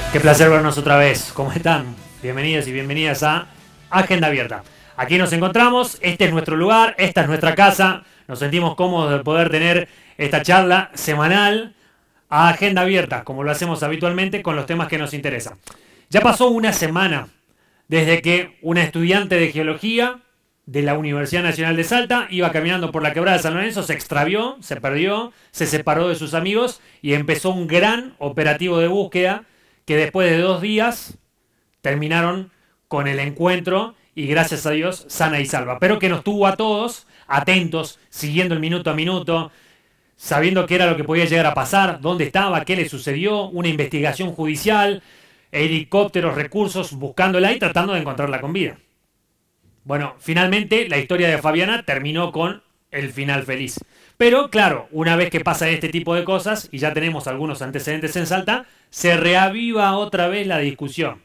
Qué placer vernos otra vez. ¿Cómo están? Bienvenidos y bienvenidas a Agenda Abierta. Aquí nos encontramos, este es nuestro lugar, esta es nuestra casa. Nos sentimos cómodos de poder tener esta charla semanal a Agenda Abierta, como lo hacemos habitualmente con los temas que nos interesan. Ya pasó una semana desde que una estudiante de geología de la Universidad Nacional de Salta iba caminando por la quebrada de San Lorenzo, se extravió, se perdió, se separó de sus amigos y empezó un gran operativo de búsqueda que después de 2 días terminaron con el encuentro y gracias a Dios sana y salva. Pero que nos tuvo a todos atentos, siguiendo el minuto a minuto, sabiendo qué era lo que podía llegar a pasar, dónde estaba, qué le sucedió, una investigación judicial, helicópteros, recursos, buscándola y tratando de encontrarla con vida. Bueno, finalmente la historia de Fabiana terminó con el final feliz. Pero claro, una vez que pasa este tipo de cosas, y ya tenemos algunos antecedentes en Salta, se reaviva otra vez la discusión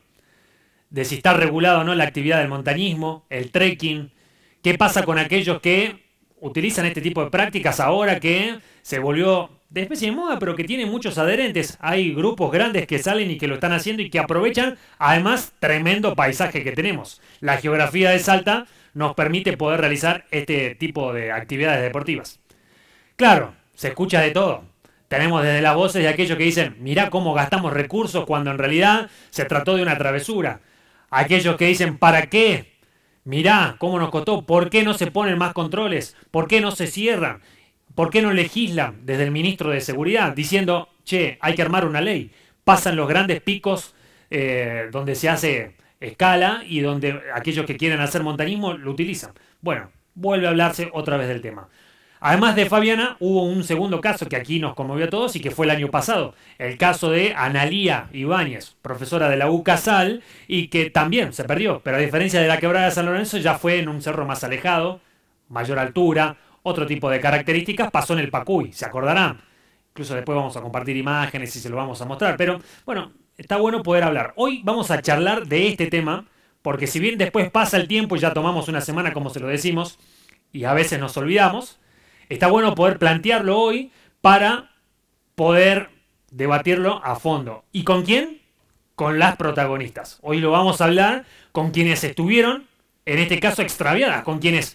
de si está regulado o no la actividad del montañismo, el trekking, qué pasa con aquellos que utilizan este tipo de prácticas ahora que se volvió de especie de moda, pero que tiene muchos adherentes. Hay grupos grandes que salen y que lo están haciendo y que aprovechan, además, tremendo paisaje que tenemos. La geografía de Salta nos permite poder realizar este tipo de actividades deportivas. Claro, se escucha de todo. Tenemos desde las voces de aquellos que dicen, mirá cómo gastamos recursos cuando en realidad se trató de una travesura. Aquellos que dicen, ¿para qué? Mirá cómo nos costó, ¿por qué no se ponen más controles? ¿Por qué no se cierran? ¿Por qué no legislan desde el ministro de Seguridad diciendo, che, hay que armar una ley? Pasan los grandes picos donde se hace escala y donde aquellos que quieren hacer montañismo lo utilizan. Bueno, vuelve a hablarse otra vez del tema. Además de Fabiana, hubo un segundo caso que aquí nos conmovió a todos y que fue el año pasado. El caso de Analía Ibáñez, profesora de la UCASAL, y que también se perdió. Pero a diferencia de la quebrada de San Lorenzo, ya fue en un cerro más alejado, mayor altura, otro tipo de características, pasó en el Pacuy, ¿se acordarán? Incluso después vamos a compartir imágenes y se lo vamos a mostrar. Pero bueno, está bueno poder hablar. Hoy vamos a charlar de este tema, porque si bien después pasa el tiempo y ya tomamos una semana, como se lo decimos, y a veces nos olvidamos, está bueno poder plantearlo hoy para poder debatirlo a fondo. ¿Y con quién? Con las protagonistas. Hoy lo vamos a hablar con quienes estuvieron, en este caso extraviadas, con quienes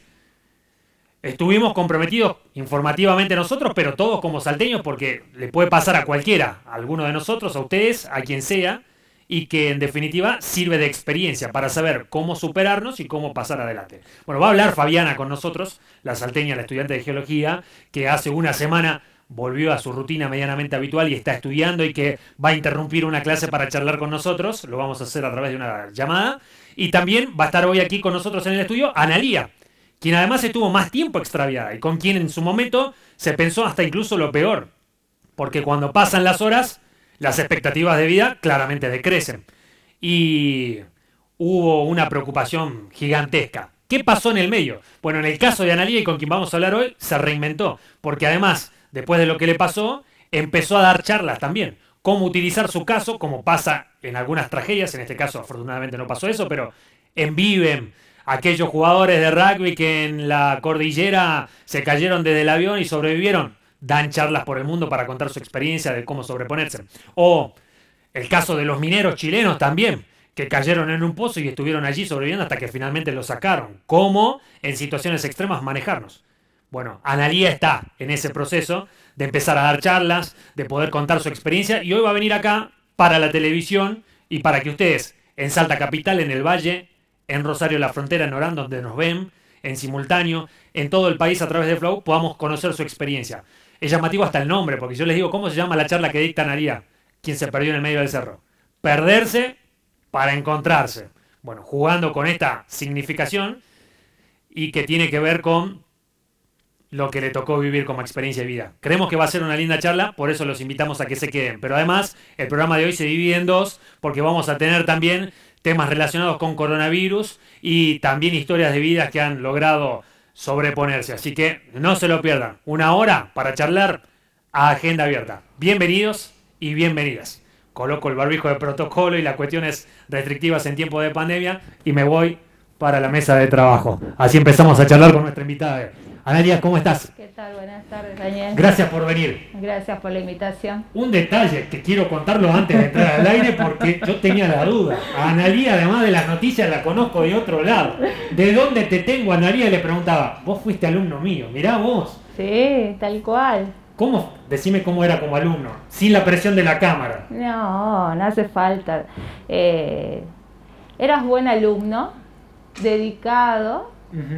estuvimos comprometidos informativamente nosotros, pero todos como salteños, porque le puede pasar a cualquiera, a alguno de nosotros, a ustedes, a quien sea, y que en definitiva sirve de experiencia para saber cómo superarnos y cómo pasar adelante. Bueno, va a hablar Fabiana con nosotros, la salteña, la estudiante de geología, que hace una semana volvió a su rutina medianamente habitual y está estudiando y que va a interrumpir una clase para charlar con nosotros. Lo vamos a hacer a través de una llamada. Y también va a estar hoy aquí con nosotros en el estudio Analía, quien además estuvo más tiempo extraviada y con quien en su momento se pensó hasta incluso lo peor, porque cuando pasan las horas, las expectativas de vida claramente decrecen. Y hubo una preocupación gigantesca. ¿Qué pasó en el medio? Bueno, en el caso de Analía, y con quien vamos a hablar hoy, se reinventó, porque además, después de lo que le pasó, empezó a dar charlas también. Cómo utilizar su caso, como pasa en algunas tragedias, en este caso afortunadamente no pasó eso, pero en Vivem, aquellos jugadores de rugby que en la cordillera se cayeron desde el avión y sobrevivieron, dan charlas por el mundo para contar su experiencia de cómo sobreponerse. O el caso de los mineros chilenos también, que cayeron en un pozo y estuvieron allí sobreviviendo hasta que finalmente lo sacaron. Cómo en situaciones extremas manejarnos. Bueno, Analía está en ese proceso de empezar a dar charlas, de poder contar su experiencia, y hoy va a venir acá para la televisión y para que ustedes en Salta Capital, en el Valle, en Rosario La Frontera, en Orán, donde nos ven, en simultáneo, en todo el país a través de Flow, podamos conocer su experiencia. Es llamativo hasta el nombre, porque yo les digo, ¿cómo se llama la charla que dicta Analía? Quien se perdió en el medio del cerro. Perderse para encontrarse. Bueno, jugando con esta significación y que tiene que ver con lo que le tocó vivir como experiencia de vida. Creemos que va a ser una linda charla, por eso los invitamos a que se queden. Pero además, el programa de hoy se divide en dos, porque vamos a tener también temas relacionados con coronavirus y también historias de vidas que han logrado sobreponerse. Así que no se lo pierdan. 1 hora para charlar a Agenda Abierta. Bienvenidos y bienvenidas. Coloco el barbijo de protocolo y las cuestiones restrictivas en tiempo de pandemia y me voy para la mesa de trabajo. Así empezamos a charlar con nuestra invitada. Analia, ¿cómo estás? ¿Qué tal? Buenas tardes, Daniel. Gracias por venir. Gracias por la invitación. Un detalle que quiero contarlo antes de entrar al aire porque yo tenía la duda. A Analia, además de las noticias, la conozco de otro lado. ¿De dónde te tengo? Analia le preguntaba, vos fuiste alumno mío, mirá vos. Sí, tal cual. ¿Cómo? Decime cómo era como alumno, sin la presión de la cámara. No, no hace falta. Eras buen alumno, dedicado,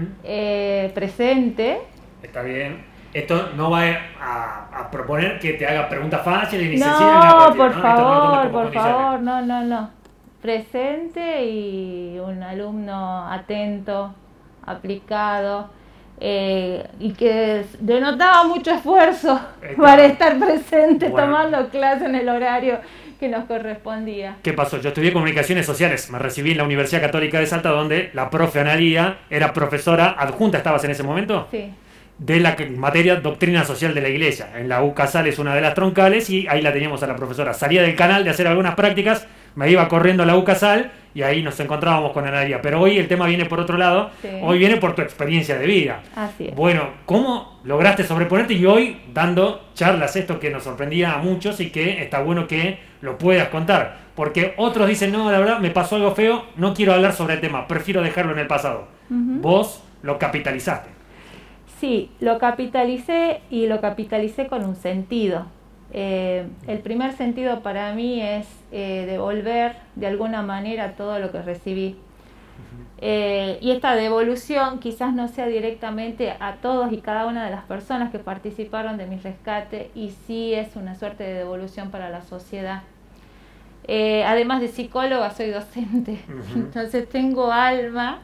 presente. Está bien. Esto no va a proponer que te haga preguntas fáciles ni sencillas. No, por favor, no. Presente y un alumno atento, aplicado. Y que denotaba mucho esfuerzo para estar presente, tomando clase en el horario que nos correspondía. ¿Qué pasó? Yo estudié Comunicaciones Sociales, me recibí en la Universidad Católica de Salta, donde la profe Analia era profesora adjunta. ¿Estabas en ese momento? Sí. De la materia Doctrina Social de la Iglesia. En la UCASAL es una de las troncales y ahí la teníamos a la profesora. Salía del canal de hacer algunas prácticas, me iba corriendo a la UCASAL y ahí nos encontrábamos con Analia. Pero hoy el tema viene por otro lado, sí. Hoy viene por tu experiencia de vida. Así es. Bueno, ¿cómo lograste sobreponerte y hoy dando charlas, esto que nos sorprendía a muchos y que está bueno que lo puedas contar? Porque otros dicen, no, la verdad me pasó algo feo, no quiero hablar sobre el tema, prefiero dejarlo en el pasado. Vos lo capitalizaste. Sí, lo capitalicé y lo capitalicé con un sentido. El primer sentido para mí es devolver de alguna manera todo lo que recibí. Y esta devolución quizás no sea directamente a todos y cada una de las personas que participaron de mi rescate, y sí es una suerte de devolución para la sociedad. Además de psicóloga, soy docente, entonces tengo alma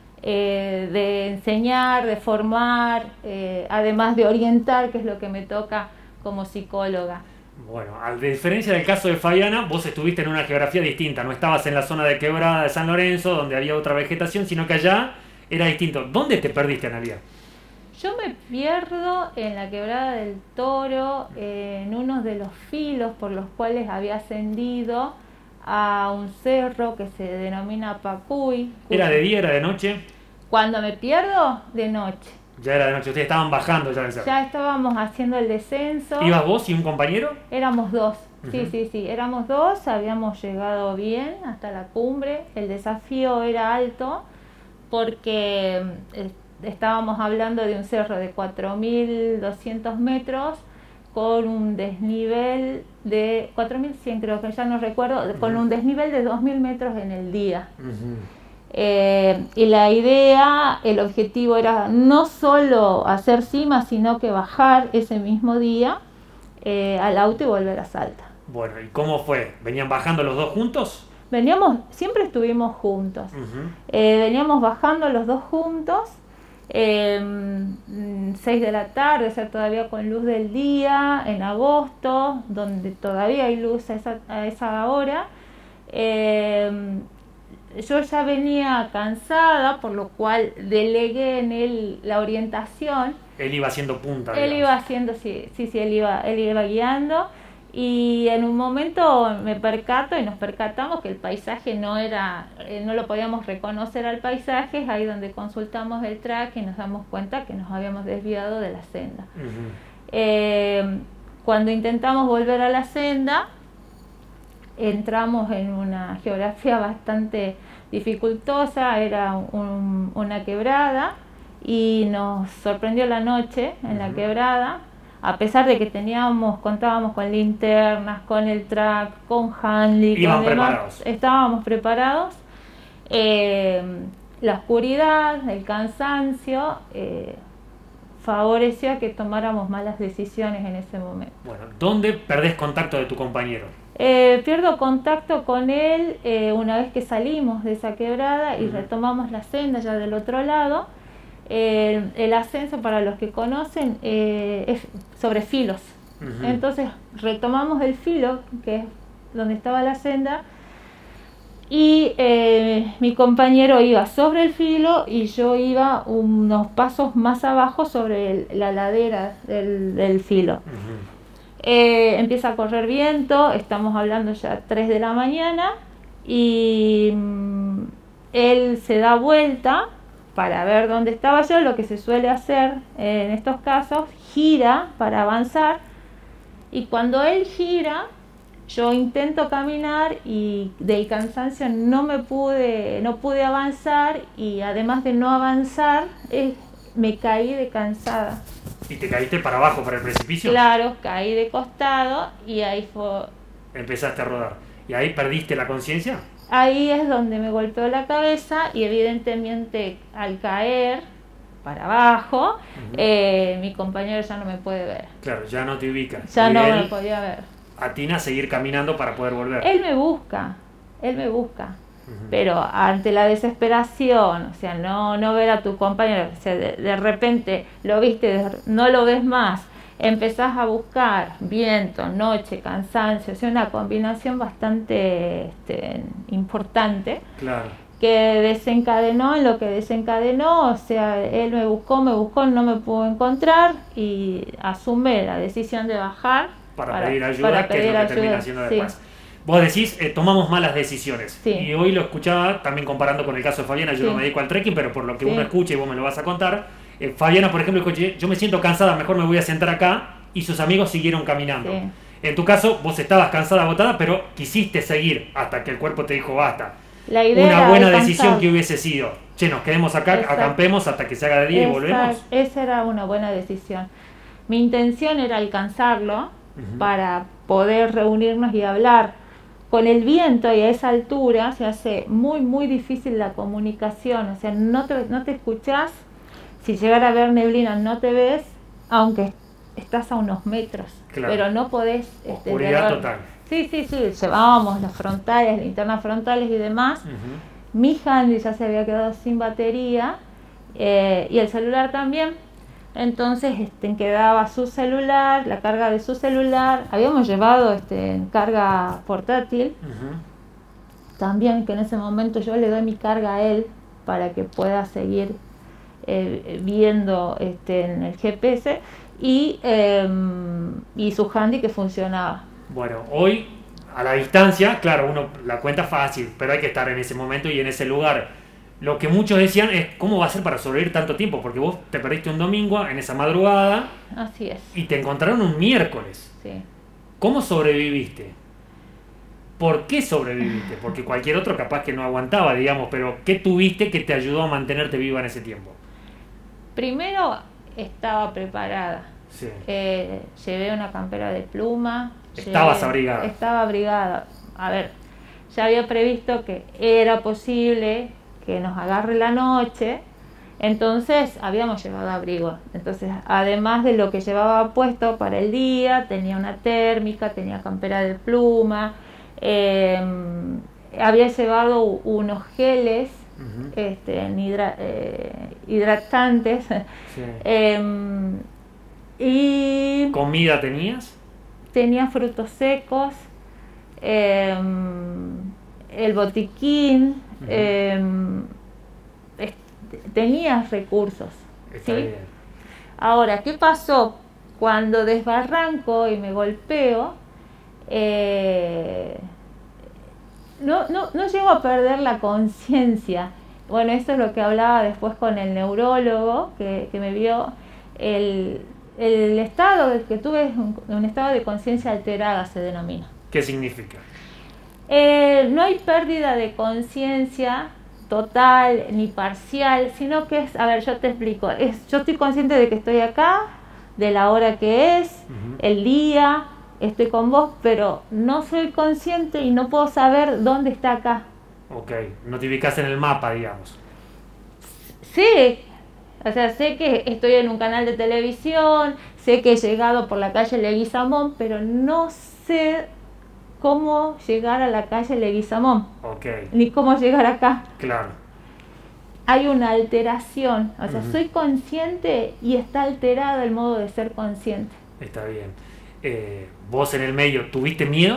de enseñar, de formar, además de orientar, que es lo que me toca como psicóloga. Bueno, a diferencia del caso de Fabiana, vos estuviste en una geografía distinta, no estabas en la zona de Quebrada de San Lorenzo, donde había otra vegetación, sino que allá era distinto. ¿Dónde te perdiste, Analia? Yo me pierdo en la Quebrada del Toro, en uno de los filos por los cuales había ascendido a un cerro que se denomina Pacuy. ¿Era de día, era de noche? Cuando me pierdo, de noche. Ya era de noche, ustedes estaban bajando ya del cerro. Ya estábamos haciendo el descenso. ¿Ibas vos y un compañero? Éramos dos, sí, éramos dos, habíamos llegado bien hasta la cumbre. El desafío era alto porque estábamos hablando de un cerro de 4.200 metros con un desnivel de 4.100, creo que ya no recuerdo, con un desnivel de 2.000 metros en el día. Y la idea, el objetivo era no solo hacer cima, sino que bajar ese mismo día al auto y volver a Salta. Bueno, ¿y cómo fue? ¿Venían bajando los dos juntos? Siempre estuvimos juntos. Veníamos bajando los dos juntos. 6 de la tarde, o sea, todavía con luz del día, en agosto, donde todavía hay luz a esa hora. Yo ya venía cansada, por lo cual delegué en él la orientación. Él iba haciendo punta. Él iba haciendo, sí, él iba guiando. Y en un momento me percato y nos percatamos que el paisaje no lo podíamos reconocer al paisaje. Es ahí donde consultamos el track y nos damos cuenta que nos habíamos desviado de la senda. Cuando intentamos volver a la senda, entramos en una geografía bastante dificultosa, era una quebrada, y nos sorprendió la noche en la quebrada. A pesar de que contábamos con linternas, con el track, con handling, estábamos preparados. La oscuridad, el cansancio, favoreció a que tomáramos malas decisiones en ese momento. Bueno, ¿dónde perdés contacto de tu compañero? Pierdo contacto con él una vez que salimos de esa quebrada y retomamos la senda ya del otro lado. El ascenso, para los que conocen, es sobre filos. Entonces retomamos el filo, que es donde estaba la senda, y mi compañero iba sobre el filo y yo iba unos pasos más abajo sobre la ladera del filo. Empieza a correr viento, estamos hablando ya 3 de la mañana, y él se da vuelta para ver dónde estaba yo, lo que se suele hacer en estos casos, gira para avanzar, y cuando él gira, yo intento caminar y del cansancio no pude avanzar, y además de no avanzar, me caí de cansada. ¿Y te caíste para abajo, para el precipicio? Claro, caí de costado y ahí fue... Empezaste a rodar. ¿Y ahí perdiste la conciencia? Ahí es donde me golpeó la cabeza y evidentemente al caer para abajo, mi compañero ya no me puede ver. Claro, ya no te ubica. Ya y no él me podía ver. atina a seguir caminando para poder volver. Él me busca. Pero ante la desesperación, o sea, no ver a tu compañero, o sea, de repente lo viste, no lo ves más, empezás a buscar viento, noche, cansancio, o sea, una combinación bastante importante. Claro. Que desencadenó en lo que desencadenó, o sea, él me buscó, no me pudo encontrar y asume la decisión de bajar para pedir ayuda, que es lo que termina haciendo después. Vos decís, tomamos malas decisiones. Sí. Y hoy lo escuchaba también comparando con el caso de Fabiana. Yo no me dedico al trekking, pero por lo que uno escucha y vos me lo vas a contar, Fabiana, por ejemplo, dijo, yo me siento cansada, mejor me voy a sentar acá, y sus amigos siguieron caminando. Sí. En tu caso, vos estabas cansada, agotada, pero quisiste seguir hasta que el cuerpo te dijo basta. La idea una buena decisión que hubiese sido, nos quedemos acá, acampemos hasta que se haga de día y volvemos. Esa era una buena decisión. Mi intención era alcanzarlo para poder reunirnos y hablar. Con el viento y a esa altura se hace muy muy difícil la comunicación, o sea, no te escuchás, si llegara a ver neblina no te ves, aunque estás a unos metros, claro. Pero no podés... Oscuridad total. Sí, llevábamos las frontales, linternas frontales y demás. Mi handy ya se había quedado sin batería y el celular también. Entonces quedaba su celular, la carga de su celular. Habíamos llevado carga portátil. También que en ese momento yo le doy mi carga a él para que pueda seguir viendo en el GPS y su handy que funcionaba. Bueno, hoy a la distancia, claro, uno la cuenta fácil, pero hay que estar en ese momento y en ese lugar. Lo que muchos decían es, ¿cómo va a ser para sobrevivir tanto tiempo? Porque vos te perdiste un domingo en esa madrugada. Así es. Y te encontraron un miércoles. Sí. ¿Cómo sobreviviste? ¿Por qué sobreviviste? Porque cualquier otro capaz que no aguantaba, digamos, pero ¿qué tuviste que te ayudó a mantenerte viva en ese tiempo? Primero, estaba preparada. Sí. Llevé una campera de pluma. ¿Estabas abrigada? Estaba abrigada. A ver, ya había previsto que era posible que nos agarre la noche, entonces habíamos llevado abrigo. Entonces, además de lo que llevaba puesto para el día, tenía una térmica, tenía campera de pluma, había llevado unos geles hidratantes. Sí. Y ¿comida tenías? Tenía frutos secos, el botiquín, tenías recursos. Está bien. Ahora, ¿qué pasó? Cuando desbarranco y me golpeo, no llego a perder la conciencia. Bueno, esto es lo que hablaba después con el neurólogo que me vio. El estado que tuve es un estado de conciencia alterada, se denomina. ¿Qué significa? No hay pérdida de conciencia total ni parcial, sino que es, a ver, yo te explico, yo estoy consciente de que estoy acá, de la hora que es, el día, estoy con vos, pero no soy consciente y no puedo saber dónde está acá. Ok, no te ubicás en el mapa, digamos. Sí, o sea, sé que estoy en un canal de televisión, sé que he llegado por la calle Leguizamón, pero no sé cómo llegar a la calle Leguizamón, ni cómo llegar acá. Claro. Hay una alteración, o sea, soy consciente y está alterado el modo de ser consciente. Está bien. ¿Vos en el medio tuviste miedo?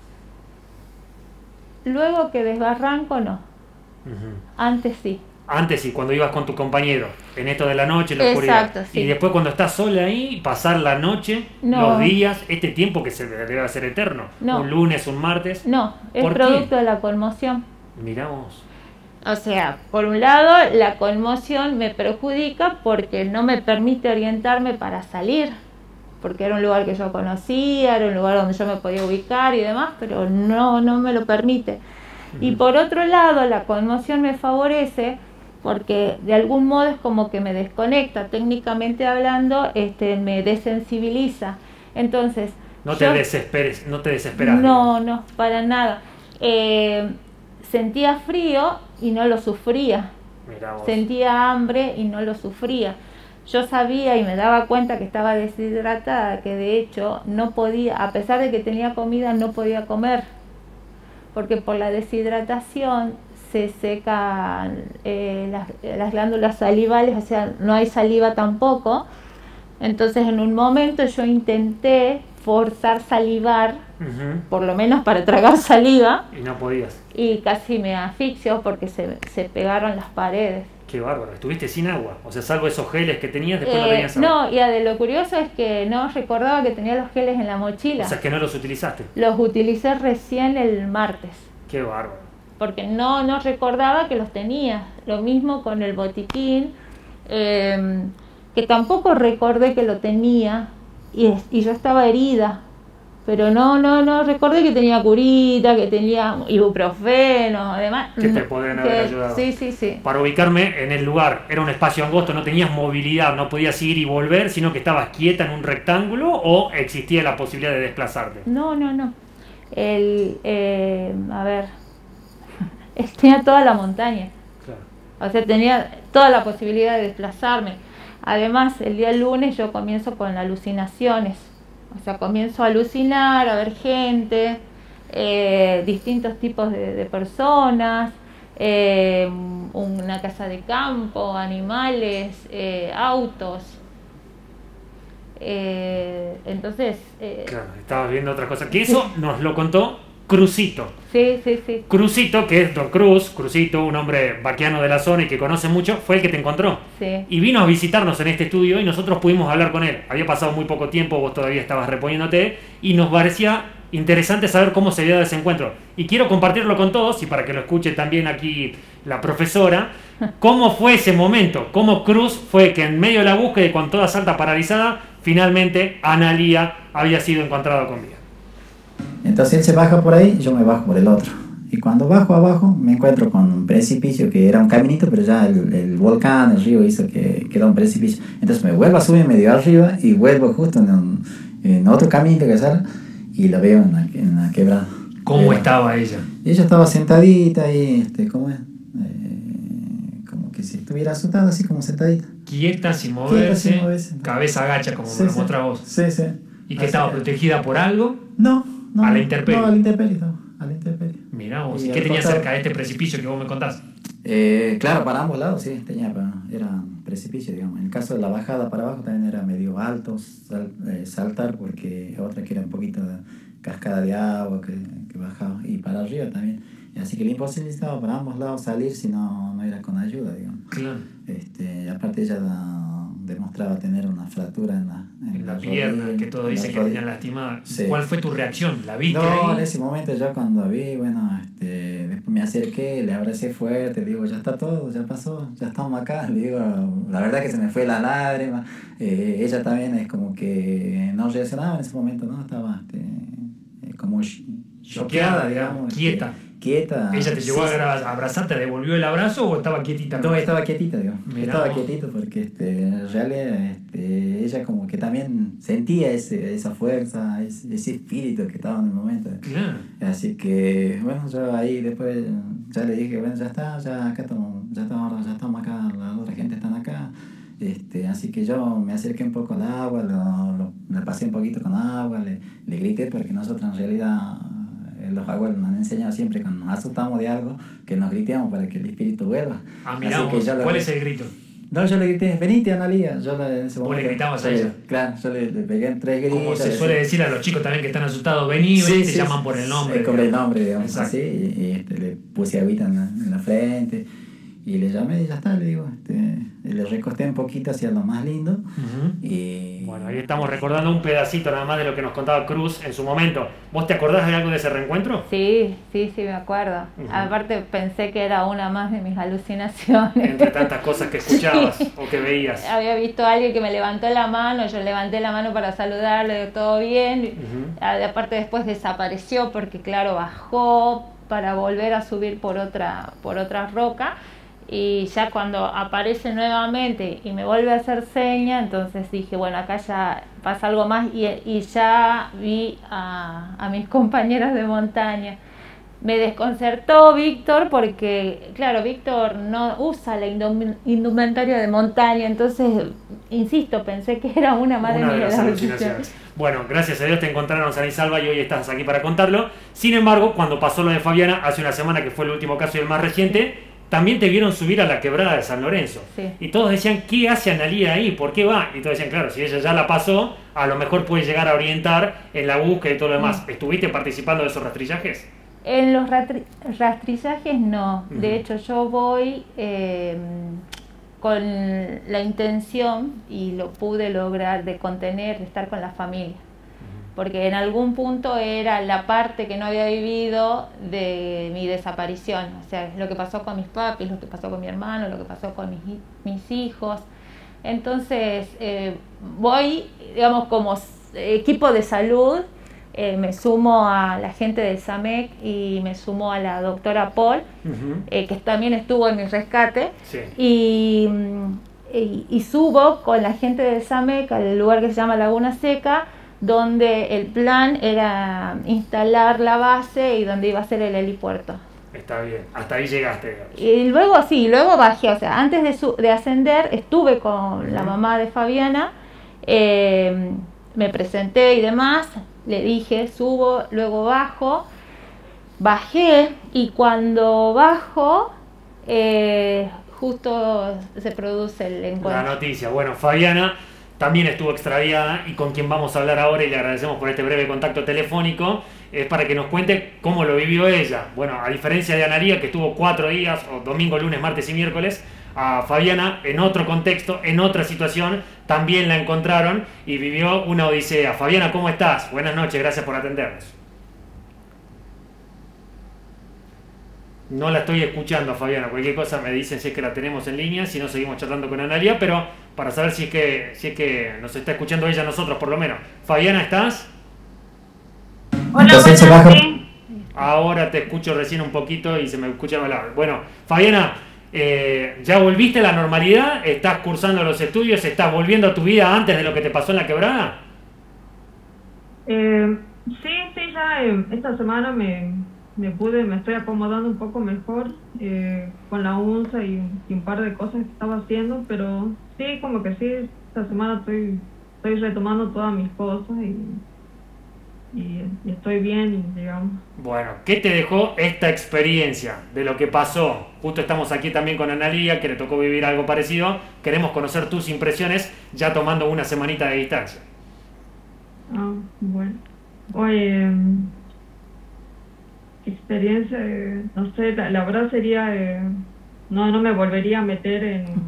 Luego que desbarranco, no. Antes sí. Antes sí, cuando ibas con tu compañero, en esto de la noche, la oscuridad. Exacto, sí. Y después cuando estás sola ahí, pasar la noche, los días, este tiempo que se debe hacer eterno. No. Un lunes, un martes. No, es producto de la conmoción. Miramos. O sea, por un lado, la conmoción me perjudica porque no me permite orientarme para salir, porque era un lugar que yo conocía, era un lugar donde yo me podía ubicar y demás, pero no me lo permite. Y por otro lado, la conmoción me favorece porque de algún modo es como que me desconecta, técnicamente hablando, me desensibiliza. Entonces, no te desesperes, no te desesperas. No, para nada. Sentía frío y no lo sufría. Sentía hambre y no lo sufría. Yo sabía y me daba cuenta que estaba deshidratada, que de hecho no podía, a pesar de que tenía comida, no podía comer, porque por la deshidratación se secan las glándulas salivales, o sea, no hay saliva tampoco. Entonces en un momento yo intenté forzar salivar, por lo menos para tragar saliva. Y no podías. Y casi me asfixio porque se pegaron las paredes. Qué bárbaro, estuviste sin agua, o sea, salvo esos geles que tenías, después no tenías agua. No, y lo curioso es que no recordaba que tenía los geles en la mochila. O sea, que no los utilizaste. Los utilicé recién el martes. Qué bárbaro. Porque no recordaba que los tenía. Lo mismo con el botiquín, que tampoco recordé que lo tenía, y yo estaba herida. Pero no recordé que tenía curita, que tenía ibuprofeno, además. Que te podrían haber ayudado. Sí. Para ubicarme en el lugar, era un espacio angosto, no tenías movilidad, no podías ir y volver, sino que estabas quieta en un rectángulo, o existía la posibilidad de desplazarte. No. A ver, tenía toda la montaña. Claro. O sea, tenía toda la posibilidad de desplazarme. Además, el día lunes yo comienzo con alucinaciones. O sea, comienzo a alucinar, a ver gente, distintos tipos de personas, una casa de campo, animales, autos. Entonces... claro, estabas viendo otras cosas. Que eso nos lo contó Cruzito. Sí. Cruzito, que es Don Cruzito, un hombre vaquiano de la zona y que conoce mucho, fue el que te encontró. Sí. Y vino a visitarnos en este estudio y nosotros pudimos hablar con él. Había pasado muy poco tiempo, vos todavía estabas reponiéndote y nos parecía interesante saber cómo se había dado ese encuentro. Y quiero compartirlo con todos y para que lo escuche también aquí la profesora, cómo fue ese momento, cómo Cruz fue que en medio de la búsqueda y con toda Salta paralizada, finalmente Analía había sido encontrada con vida. Entonces él se baja por ahí y yo me bajo por el otro. Y cuando bajo abajo me encuentro con un precipicio que era un caminito, pero ya el volcán, el río hizo que era un precipicio. Entonces me vuelvo a subir medio arriba y vuelvo justo en otro caminito que sale y la veo en la quebrada. ¿Cómo estaba ella? Ella estaba sentadita y, ¿cómo es? Como que si estuviera asustada, así como sentadita. Quieta, sin moverse, cabeza agacha, como me lo muestra vos. Sí. ¿Y que estaba protegida por algo? No. ¿A la intemperie? No, a la intemperie. Mirá vos, ¿y qué tenía cerca de este precipicio que vos me contás? Claro, para ambos lados, sí, era precipicio, digamos. En el caso de la bajada para abajo también era medio alto saltar, porque otra que era un poquito de cascada de agua que bajaba, y para arriba también. Así que le imposibilitaba para ambos lados salir si no era con ayuda, digamos. Claro. Aparte ella demostraba tener una fractura en la pierna, rodilla, que todo dice que tenía lastimada. Sí. ¿Cuál fue tu reacción? ¿La viste ahí? No, en ese momento yo cuando vi, después me acerqué, le abracé fuerte, digo, ya está todo, ya pasó, ya estamos acá, le digo, la verdad que se me fue la lágrima. Ella también es como que no reaccionaba en ese momento, ¿no? Estaba como choqueada, digamos. Quieta. ¿Ella te llegó a abrazar, te devolvió el abrazo o estaba quietita? No, estaba quietita, digamos. Estaba quietito porque en realidad ella como que también sentía esa fuerza, ese espíritu que estaba en el momento. Claro. Así que, yo ahí después ya le dije, ya está, ya estamos acá, la otra gente está acá. Así que yo me acerqué un poco al agua, le pasé un poquito con agua, le grité porque nosotros en realidad... Los abuelos nos han enseñado siempre cuando nos asustamos de algo que nos gritemos para que el espíritu vuelva. Mirá, ¿cuál es el grito? No, yo le grité, venite Analía. ¿Vos le gritabas a ella? Claro, yo le pegué en 3 gritos. Como se suele decir a los chicos también que están asustados, vení, te llaman por el nombre. Por el nombre, digamos, así, y le puse agüita en la frente. Y le llamé y ya está, le digo, le recosté un poquito hacia lo más lindo. Y bueno, ahí estamos recordando un pedacito nada más de lo que nos contaba Cruz en su momento. ¿Vos te acordás de algo de ese reencuentro? Sí, me acuerdo. Aparte pensé que era una más de mis alucinaciones. Entre tantas cosas que escuchabas o que veías. Había visto a alguien que me levantó la mano, yo levanté la mano para saludarle, todo bien. Aparte después desapareció porque claro, bajó para volver a subir por otra roca. Y ya cuando aparece nuevamente y me vuelve a hacer seña, entonces dije, bueno, acá ya pasa algo más y ya vi a mis compañeros de montaña. Me desconcertó Víctor porque, claro, Víctor no usa la indumentaria de montaña, entonces, insisto, pensé que era una más de mis alucinaciones. Bueno, gracias a Dios te encontraron sana y salva y hoy estás aquí para contarlo. Sin embargo, cuando pasó lo de Fabiana, hace una semana que fue el último caso y el más reciente, también te vieron subir a la quebrada de San Lorenzo. Sí. Y todos decían, ¿qué hace Analía ahí? ¿Por qué va? Y todos decían, claro, si ella ya la pasó, a lo mejor puede llegar a orientar en la búsqueda y todo lo demás. ¿Estuviste participando de esos rastrillajes? En los rastrillajes no. De hecho, yo voy con la intención, y lo pude lograr, de contener, de estar con la familia. Porque en algún punto era la parte que no había vivido de mi desaparición, o sea, lo que pasó con mis papis, lo que pasó con mi hermano, lo que pasó con mis hijos. Entonces voy, digamos, como equipo de salud, me sumo a la gente del SAMEC y me sumo a la doctora Paul, que también estuvo en mi rescate, y subo con la gente del SAMEC al lugar que se llama Laguna Seca, donde el plan era instalar la base y donde iba a ser el helipuerto. Está bien, hasta ahí llegaste, digamos. Y luego bajé, o sea, antes de ascender estuve con la mamá de Fabiana, me presenté y demás, le dije, subo, luego bajé y cuando bajo, justo se produce el encuentro. La noticia, bueno, Fabiana también estuvo extraviada y con quien vamos a hablar ahora y le agradecemos por este breve contacto telefónico, es para que nos cuente cómo lo vivió ella. Bueno, a diferencia de Analía, que estuvo 4 días, o domingo, lunes, martes y miércoles, a Fabiana, en otro contexto, en otra situación, también la encontraron y vivió una odisea. Fabiana, ¿cómo estás? Buenas noches, gracias por atendernos. No la estoy escuchando, Fabiana. Cualquier cosa me dicen si es que la tenemos en línea, si no seguimos charlando con Analía, pero para saber si es que nos está escuchando ella, nosotros por lo menos. Fabiana, ¿estás? Hola, sí. Ahora te escucho recién un poquito y se me escucha mal. Bueno, Fabiana, ¿ya volviste a la normalidad? ¿Estás cursando los estudios? ¿Estás volviendo a tu vida antes de lo que te pasó en la quebrada? Sí, ya esta semana me estoy acomodando un poco mejor con la UNSA y un par de cosas que estaba haciendo, pero sí, como que sí, esta semana estoy retomando todas mis cosas y estoy bien, digamos. Bueno, ¿qué te dejó esta experiencia de lo que pasó? Justo estamos aquí también con Analía, que le tocó vivir algo parecido. Queremos conocer tus impresiones ya tomando una semanita de distancia. Bueno. Oye, experiencia, no sé, la verdad sería, no me volvería a meter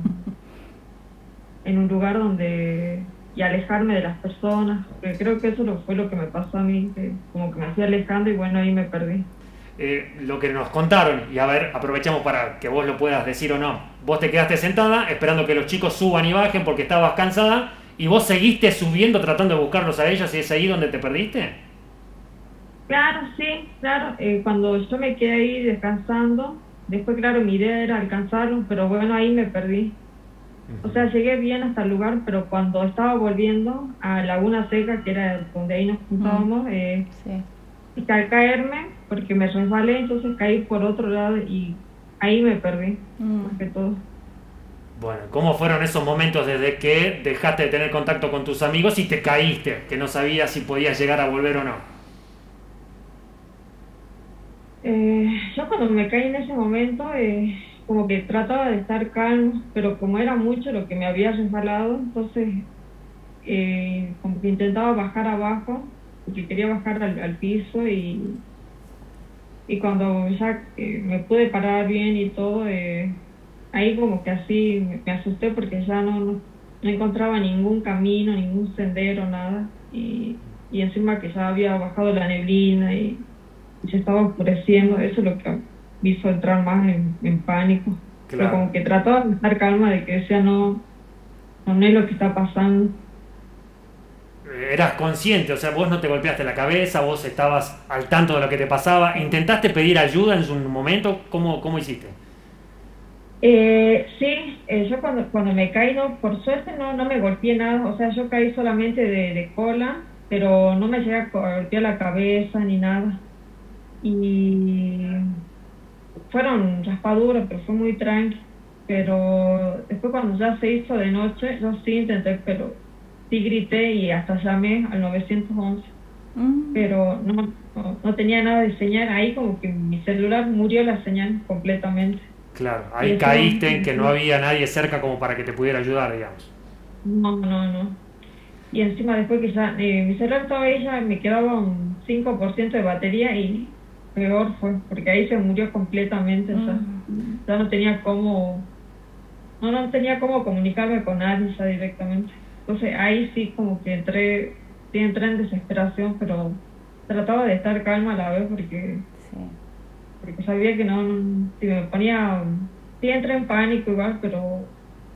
en un lugar donde, y alejarme de las personas, porque creo que eso fue lo que me pasó a mí, que como que me fui alejando y bueno, ahí me perdí. Lo que nos contaron, y a ver, aprovechamos para que vos lo puedas decir o no. Vos te quedaste sentada esperando que los chicos suban y bajen porque estabas cansada, y vos seguiste subiendo tratando de buscarlos a ellos, y es ahí donde te perdiste. Claro, sí, claro. Cuando yo me quedé ahí descansando, después, claro, mi idea era alcanzarlos, pero bueno, ahí me perdí. O sea, llegué bien hasta el lugar, pero cuando estaba volviendo a Laguna Seca, que era donde ahí nos juntábamos, y al caerme, porque me resbalé, entonces caí por otro lado y ahí me perdí, más que todo. Bueno, ¿cómo fueron esos momentos desde que dejaste de tener contacto con tus amigos y te caíste, que no sabías si podías llegar a volver o no? Yo cuando me caí en ese momento, como que trataba de estar calmo, pero como era mucho lo que me había resbalado, entonces como que intentaba bajar abajo, porque quería bajar al piso y cuando ya me pude parar bien y todo, ahí como que así me asusté porque ya no encontraba ningún camino, ningún sendero, nada. Y encima que ya había bajado la neblina y se estaba oscureciendo, eso es lo que me hizo entrar más en pánico. Pero Claro. como que trataba de estar calma, de que decía, no es lo que está pasando. Eras consciente, o sea, vos no te golpeaste la cabeza, vos estabas al tanto de lo que te pasaba. ¿Intentaste pedir ayuda en un momento? ¿Cómo hiciste? Sí, yo cuando me caí, no, por suerte no me golpeé nada, o sea, yo caí solamente de cola, pero no me llegué a golpear la cabeza ni nada. Y fueron raspaduras, pero fue muy tranqui. Pero después cuando ya se hizo de noche, yo sí intenté, pero sí grité y hasta llamé al 911, pero no tenía nada de señal, ahí como que mi celular murió la señal completamente. Claro, Y ahí eso, caíste en que no había nadie cerca como para que te pudiera ayudar, digamos. no. Y encima después que ya mi celular todavía ya me quedaba un 5% de batería y peor fue, porque ahí se murió completamente, o sea, ya no tenía cómo, no tenía cómo comunicarme con nadie ya directamente. Entonces ahí sí como que sí entré en desesperación, pero trataba de estar calma a la vez Sí. porque sabía que si me ponía, sí entré en pánico igual, pero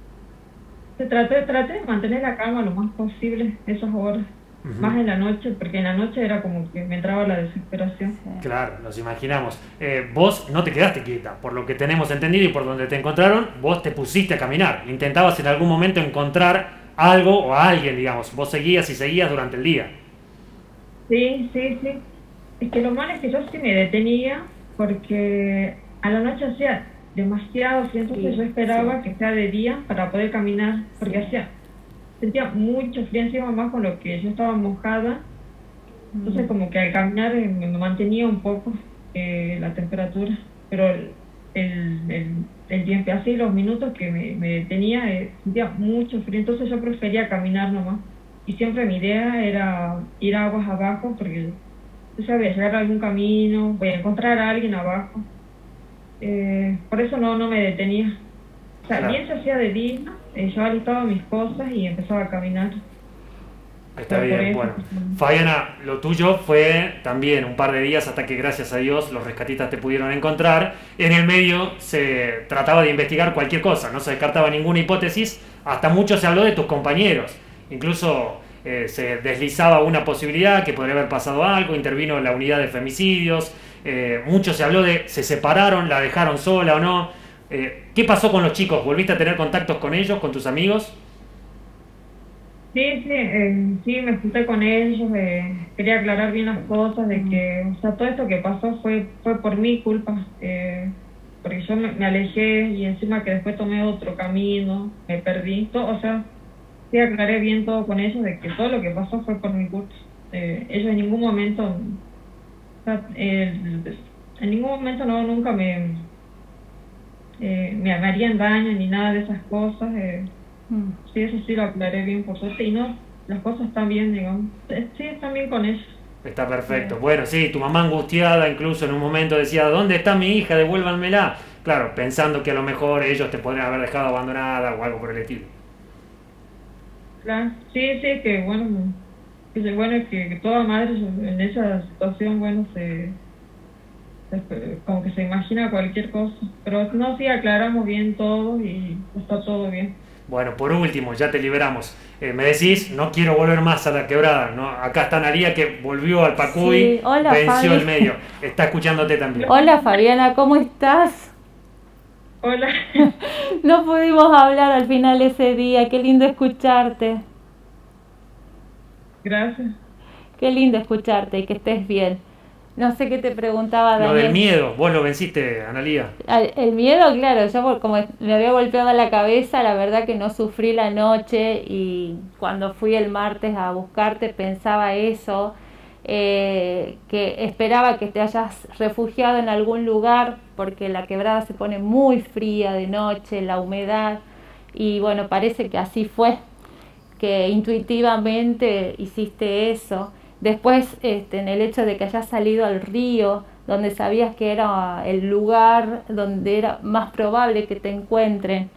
traté de mantener la calma lo más posible esas horas, más en la noche, porque en la noche era como que me entraba la desesperación. Sí. Claro, nos imaginamos. Vos no te quedaste quieta, por lo que tenemos entendido y por donde te encontraron, vos te pusiste a caminar. Intentabas en algún momento encontrar algo o a alguien, digamos. Vos seguías y seguías durante el día. Sí. Es que lo malo es que yo sí me detenía porque a la noche hacía demasiado frío, entonces Sí, yo esperaba sí. que sea de día para poder caminar, porque sentía mucho frío encima más con lo que yo estaba mojada, entonces como que al caminar me mantenía un poco la temperatura, pero el tiempo, así los minutos que me detenía, sentía mucho frío, entonces yo prefería caminar nomás. Y siempre mi idea era ir aguas abajo, porque yo sabía llegar a algún camino, voy a encontrar a alguien abajo. Por eso no me detenía. O sea, Claro. bien se hacía de día, yo alistaba mis cosas y empezaba a caminar. Está Por bien, eso, bueno. Fabiana, lo tuyo fue también un par de días hasta que gracias a Dios los rescatistas te pudieron encontrar. En el medio se trataba de investigar cualquier cosa, no se descartaba ninguna hipótesis, hasta mucho se habló de tus compañeros. Incluso se deslizaba una posibilidad que podría haber pasado algo, intervino la unidad de femicidios, mucho se habló de se separaron, la dejaron sola o no. ¿Qué pasó con los chicos? ¿Volviste a tener contactos con ellos, con tus amigos? Sí, me junté con ellos, quería aclarar bien las cosas, de que, o sea, todo esto que pasó fue por mi culpa, porque yo me alejé y encima que después tomé otro camino, me perdí, todo, o sea, sí aclaré bien todo con ellos, de que todo lo que pasó fue por mi culpa. Ellos en ningún momento, o sea, en ningún momento nunca me harían daño ni nada de esas cosas. Sí, eso sí lo aclaré bien por suerte y no, las cosas están bien, digamos. Sí, están bien con eso. Está perfecto. Bueno, sí, tu mamá angustiada incluso en un momento decía, ¿dónde está mi hija? Devuélvanmela. Claro, pensando que a lo mejor ellos te podrían haber dejado abandonada o algo por el estilo. Claro, sí, que bueno, que toda madre en esa situación, bueno, como que se imagina cualquier cosa. Pero no, sí, aclaramos bien todo y está todo bien. Bueno, por último, ya te liberamos. Me decís, no quiero volver más a la quebrada, ¿no? Acá está Analía que volvió al Pacuy, Sí, hola, venció Fabi. el medio. Está escuchándote también. Hola Fabiana, ¿cómo estás? Hola. No pudimos hablar al final ese día, qué lindo escucharte. Gracias. Qué lindo escucharte y que estés bien. No sé qué te preguntaba Lo Daniel. del miedo, vos lo venciste, Analía. El miedo, claro, yo como me había golpeado la cabeza, la verdad que no sufrí la noche y cuando fui el martes a buscarte pensaba eso, que esperaba que te hayas refugiado en algún lugar porque la quebrada se pone muy fría de noche, la humedad y bueno, parece que así fue, que intuitivamente hiciste eso. Después, en el hecho de que hayas salido al río, donde sabías que era el lugar donde era más probable que te encuentren.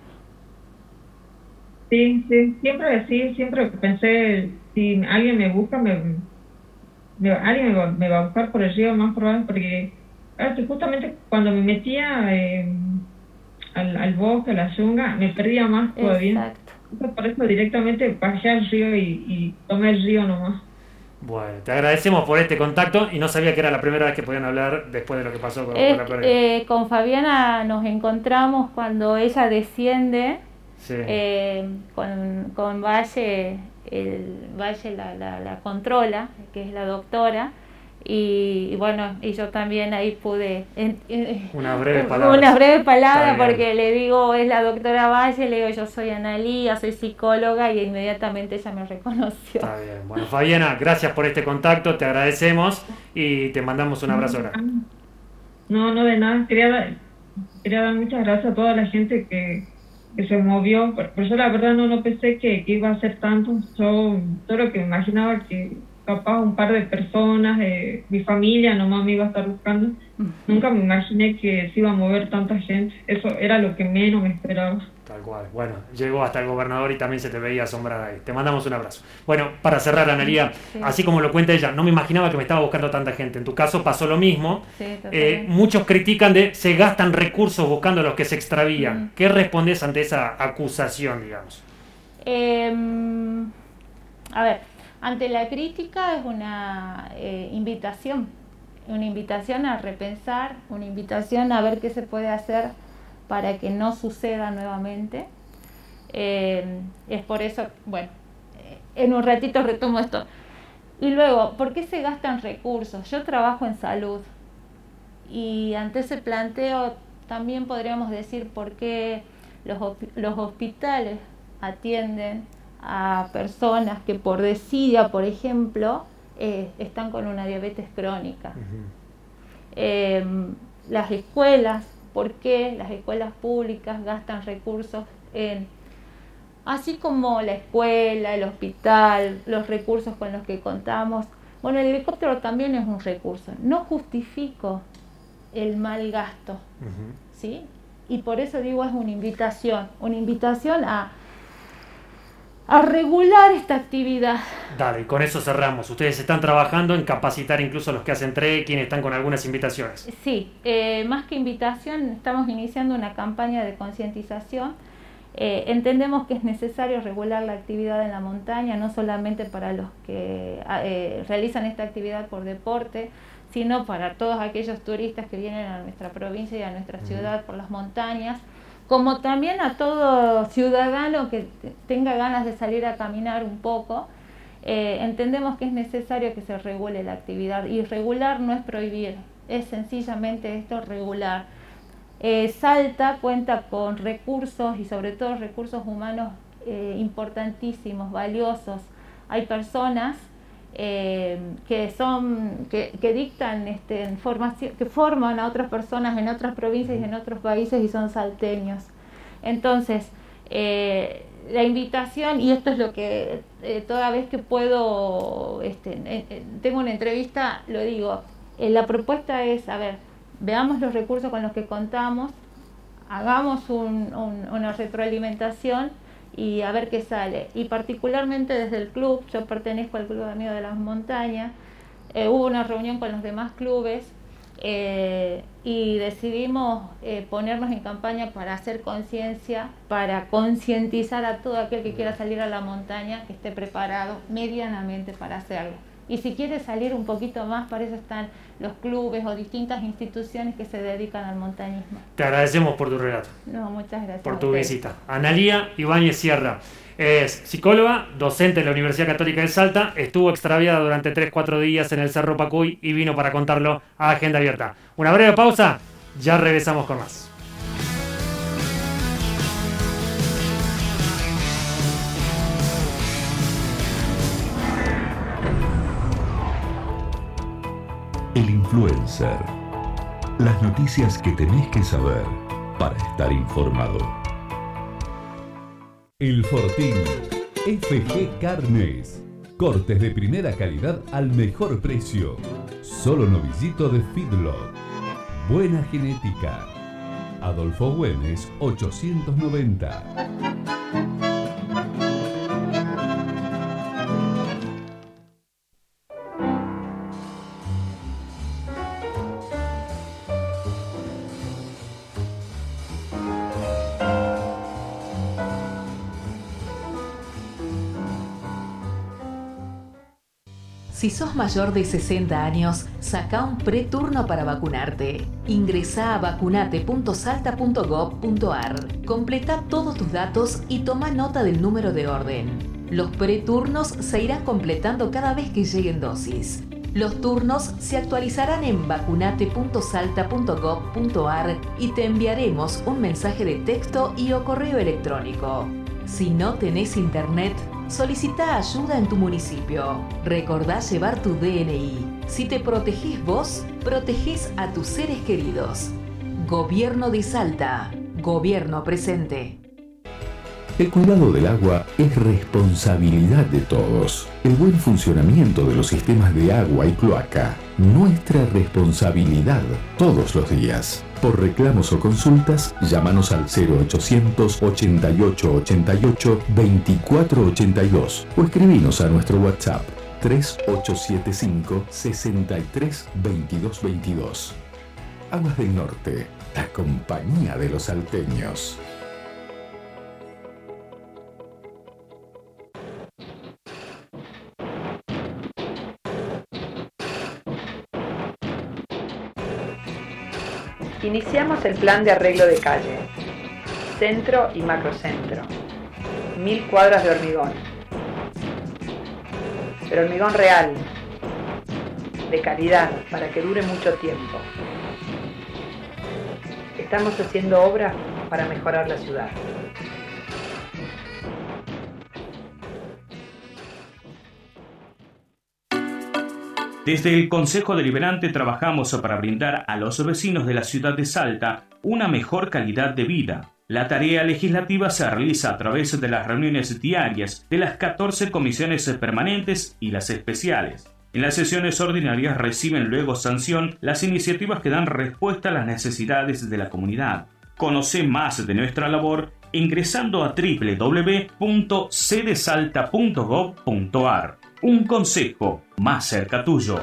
Sí, siempre pensé, si alguien me busca, alguien me va a buscar por el río más probable, porque que justamente cuando me metía al bosque, a la yunga, me perdía más todavía. Exacto. Entonces, por eso directamente bajé al río y tomé el río nomás. Bueno, te agradecemos por este contacto y no sabía que era la primera vez que podían hablar después de lo que pasó con la pérdida. Con Fabiana nos encontramos cuando ella desciende Sí. con Valle, Valle la controla, que es la doctora, y bueno, y yo también ahí pude Unas breves palabras. Porque le digo, es la doctora Valle, le digo, yo soy Analía, soy psicóloga, y inmediatamente ella me reconoció. Está bien. Bueno, Fabiana, gracias por este contacto, te agradecemos y te mandamos un abrazo grande. No, de nada, quería dar muchas gracias a toda la gente que se movió, pero yo la verdad no pensé que iba a ser tanto. Yo todo lo que me imaginaba que capaz un par de personas, mi familia nomás me iba a estar buscando. Nunca me imaginé que se iba a mover tanta gente. Eso era lo que menos me esperaba. Tal cual. Bueno, llegó hasta el gobernador y también se te veía asombrada ahí. Te mandamos un abrazo. Bueno, para cerrar, Analía, Sí. así como lo cuenta ella, no me imaginaba que me estaba buscando tanta gente. En tu caso pasó lo mismo. Sí, totalmente. Muchos critican de se gastan recursos buscando a los que se extravían. ¿Qué respondes ante esa acusación, digamos? A ver, ante la crítica es una invitación a repensar, una invitación a ver qué se puede hacer para que no suceda nuevamente. Es por eso, bueno, en un ratito retomo esto. Y luego, ¿por qué se gastan recursos? Yo trabajo en salud y ante ese planteo también podríamos decir por qué los hospitales atienden a personas que por desidia, por ejemplo, están con una diabetes crónica. Las escuelas, ¿por qué las escuelas públicas gastan recursos en, así como la escuela, el hospital, los recursos con los que contamos? Bueno, el helicóptero también es un recurso. No justifico el mal gasto, ¿sí? Y por eso digo, es una invitación a regular esta actividad. Dale, y con eso cerramos. Ustedes están trabajando en capacitar incluso a los que hacen trekking, están con algunas invitaciones. Sí, más que invitación, estamos iniciando una campaña de concientización. Entendemos que es necesario regular la actividad en la montaña, no solamente para los que realizan esta actividad por deporte, sino para todos aquellos turistas que vienen a nuestra provincia y a nuestra ciudad por las montañas, como también a todo ciudadano que tenga ganas de salir a caminar un poco. Entendemos que es necesario que se regule la actividad, y regular no es prohibir, es sencillamente esto, regular. Salta cuenta con recursos, y sobre todo recursos humanos importantísimos, valiosos. Hay personas que dictan formación, que forman a otras personas en otras provincias y en otros países, y son salteños. Entonces, la invitación, y esto es lo que toda vez que puedo, tengo una entrevista, lo digo, la propuesta es, a ver, veamos los recursos con los que contamos, hagamos una retroalimentación y a ver qué sale. Y particularmente desde el club, yo pertenezco al Club de Amigos de las Montañas, hubo una reunión con los demás clubes y decidimos ponernos en campaña para hacer conciencia, para concientizar a todo aquel que quiera salir a la montaña, que esté preparado medianamente para hacerlo. Y si quiere salir un poquito más, para eso están los clubes o distintas instituciones que se dedican al montañismo. Te agradecemos por tu relato. No, muchas gracias. Por tu visita. Analía Ibáñez Sierra es psicóloga, docente en la Universidad Católica de Salta, estuvo extraviada durante 3-4 días en el Cerro Pacuy y vino para contarlo a Agenda Abierta. Una breve pausa, ya regresamos con más. El Influencer. Las noticias que tenés que saber para estar informado. El Fortín. FG Carnes. Cortes de primera calidad al mejor precio. Solo novillito de feedlot. Buena genética. Adolfo Güemes 890. Si sos mayor de 60 años, saca un preturno para vacunarte. Ingresá a vacunate.salta.gov.ar. Completa todos tus datos y toma nota del número de orden. Los preturnos se irán completando cada vez que lleguen dosis. Los turnos se actualizarán en vacunate.salta.gov.ar y te enviaremos un mensaje de texto y o correo electrónico. Si no tenés internet, solicita ayuda en tu municipio. Recordá llevar tu DNI. Si te protegés vos, protegés a tus seres queridos. Gobierno de Salta. Gobierno presente. El cuidado del agua es responsabilidad de todos. El buen funcionamiento de los sistemas de agua y cloaca, nuestra responsabilidad todos los días. Por reclamos o consultas, llámanos al 0800 88 88 24 82 o escribinos a nuestro WhatsApp 3875 63 22 22. Aguas del Norte, la compañía de los salteños. Iniciamos el plan de arreglo de calle, centro y macrocentro, 1000 cuadras de hormigón, pero hormigón real, de calidad, para que dure mucho tiempo. Estamos haciendo obras para mejorar la ciudad. Desde el Consejo Deliberante trabajamos para brindar a los vecinos de la ciudad de Salta una mejor calidad de vida. La tarea legislativa se realiza a través de las reuniones diarias de las 14 comisiones permanentes y las especiales. En las sesiones ordinarias reciben luego sanción las iniciativas que dan respuesta a las necesidades de la comunidad. Conoce más de nuestra labor ingresando a www.cdesalta.gov.ar. Un consejo más cerca tuyo.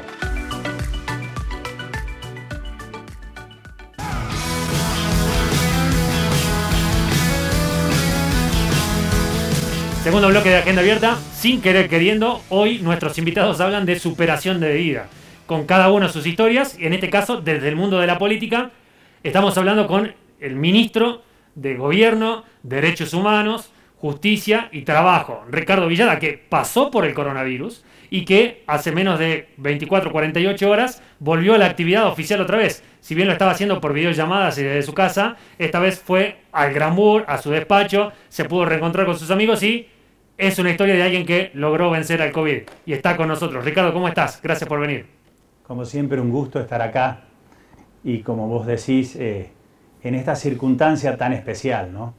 Segundo bloque de Agenda Abierta. Sin querer queriendo, hoy nuestros invitados hablan de superación de vida, con cada uno de sus historias, y en este caso, desde el mundo de la política, estamos hablando con el ministro de Gobierno, Derechos Humanos, Justicia y Trabajo, Ricardo Villada, que pasó por el coronavirus y que hace menos de 24-48 horas volvió a la actividad oficial otra vez. Si bien lo estaba haciendo por videollamadas y desde su casa, esta vez fue al Granbur, a su despacho, se pudo reencontrar con sus amigos y es una historia de alguien que logró vencer al COVID y está con nosotros. Ricardo, ¿cómo estás? Gracias por venir. Como siempre, un gusto estar acá y como vos decís, en esta circunstancia tan especial, ¿no?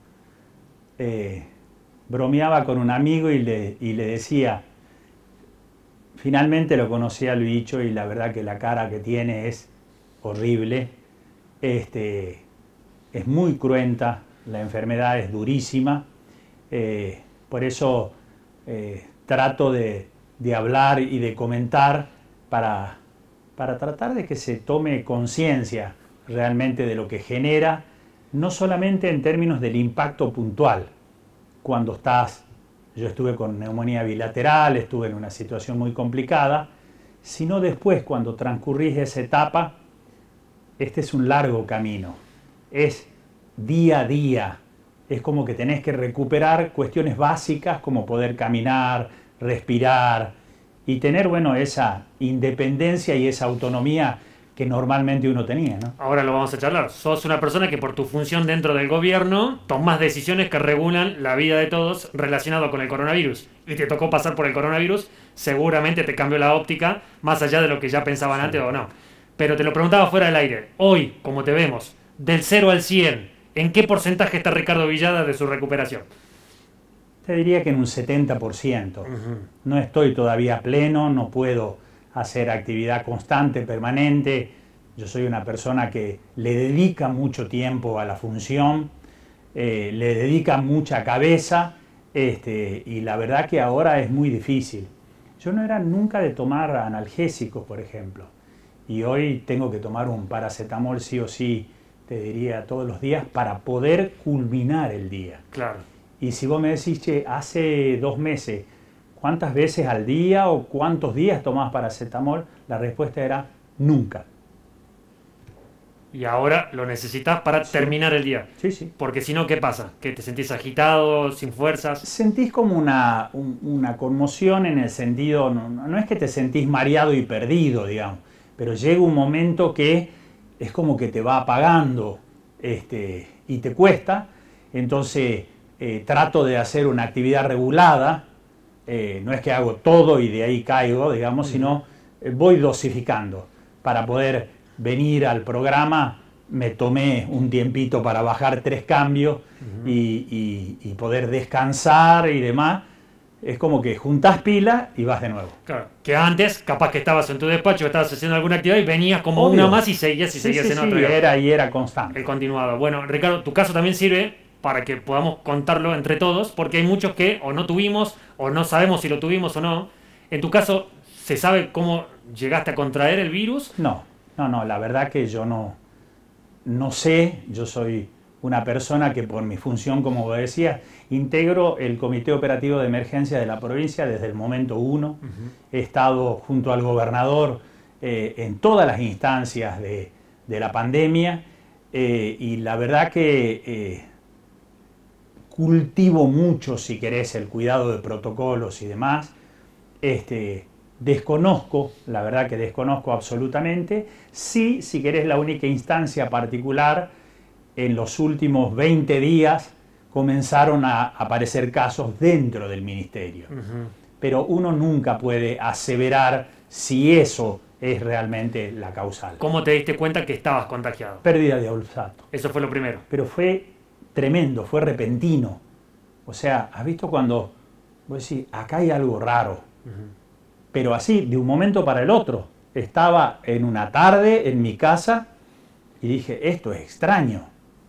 Bromeaba con un amigo y le decía, finalmente lo conocí al bicho y la verdad que la cara que tiene es horrible, es muy cruenta, la enfermedad es durísima, por eso trato de hablar y de comentar para tratar de que se tome conciencia realmente de lo que genera, no solamente en términos del impacto puntual, cuando yo estuve con neumonía bilateral, estuve en una situación muy complicada, sino después cuando transcurrís esa etapa, este es un largo camino, es día a día, es como que tenés que recuperar cuestiones básicas como poder caminar, respirar y tener, bueno, esa independencia y esa autonomía que normalmente uno tenía, ¿no? Ahora lo vamos a charlar. Sos una persona que por tu función dentro del gobierno tomás decisiones que regulan la vida de todos relacionado con el coronavirus. Y te tocó pasar por el coronavirus, seguramente te cambió la óptica, más allá de lo que ya pensaban antes o no. Pero te lo preguntaba fuera del aire. Hoy, como te vemos, del 0 al 100, ¿en qué porcentaje está Ricardo Villada de su recuperación? Te diría que en un 70%. No estoy todavía pleno, no puedo hacer actividad constante, permanente. Yo soy una persona que le dedica mucho tiempo a la función, le dedica mucha cabeza, y la verdad que ahora es muy difícil. Yo no era nunca de tomar analgésicos, por ejemplo, y hoy tengo que tomar un paracetamol sí o sí, te diría, todos los días para poder culminar el día. Claro. Y si vos me decís, che, hace 2 meses, ¿cuántas veces al día o cuántos días tomás paracetamol? La respuesta era nunca. Y ahora lo necesitas para terminar el día. Sí, sí. Porque si no, ¿qué pasa? ¿Que te sentís agitado, sin fuerzas? Sentís como una conmoción en el sentido, no es que te sentís mareado y perdido, digamos, pero llega un momento que es como que te va apagando y te cuesta. Entonces trato de hacer una actividad regulada, no es que hago todo y de ahí caigo, digamos, sino voy dosificando para poder venir al programa. Me tomé un tiempito para bajar 3 cambios y poder descansar y demás. Es como que juntás pilas y vas de nuevo. Claro, que antes capaz que estabas en tu despacho, estabas haciendo alguna actividad y venías como Obvio. una más y seguías en otro. Era constante. El continuado. Bueno, Ricardo, tu caso también sirve para que podamos contarlo entre todos, porque hay muchos que o no tuvimos o no sabemos si lo tuvimos o no. En tu caso, ¿se sabe cómo llegaste a contraer el virus? No, la verdad que yo no sé. Yo soy una persona que por mi función, como vos decías, integro el Comité Operativo de Emergencia de la provincia desde el momento 1. He estado junto al gobernador en todas las instancias de la pandemia, y la verdad que cultivo mucho, si querés, el cuidado de protocolos y demás. Desconozco, la verdad que desconozco absolutamente. Sí, si querés, la única instancia particular, en los últimos 20 días comenzaron a aparecer casos dentro del ministerio. Pero uno nunca puede aseverar si eso es realmente la causal. ¿Cómo te diste cuenta que estabas contagiado? Pérdida de olfato. Eso fue lo primero. Pero fue tremendo, fue repentino. O sea, ¿has visto cuando vos decís, acá hay algo raro? Pero así, de un momento para el otro. Estaba en una tarde en mi casa y dije, esto es extraño.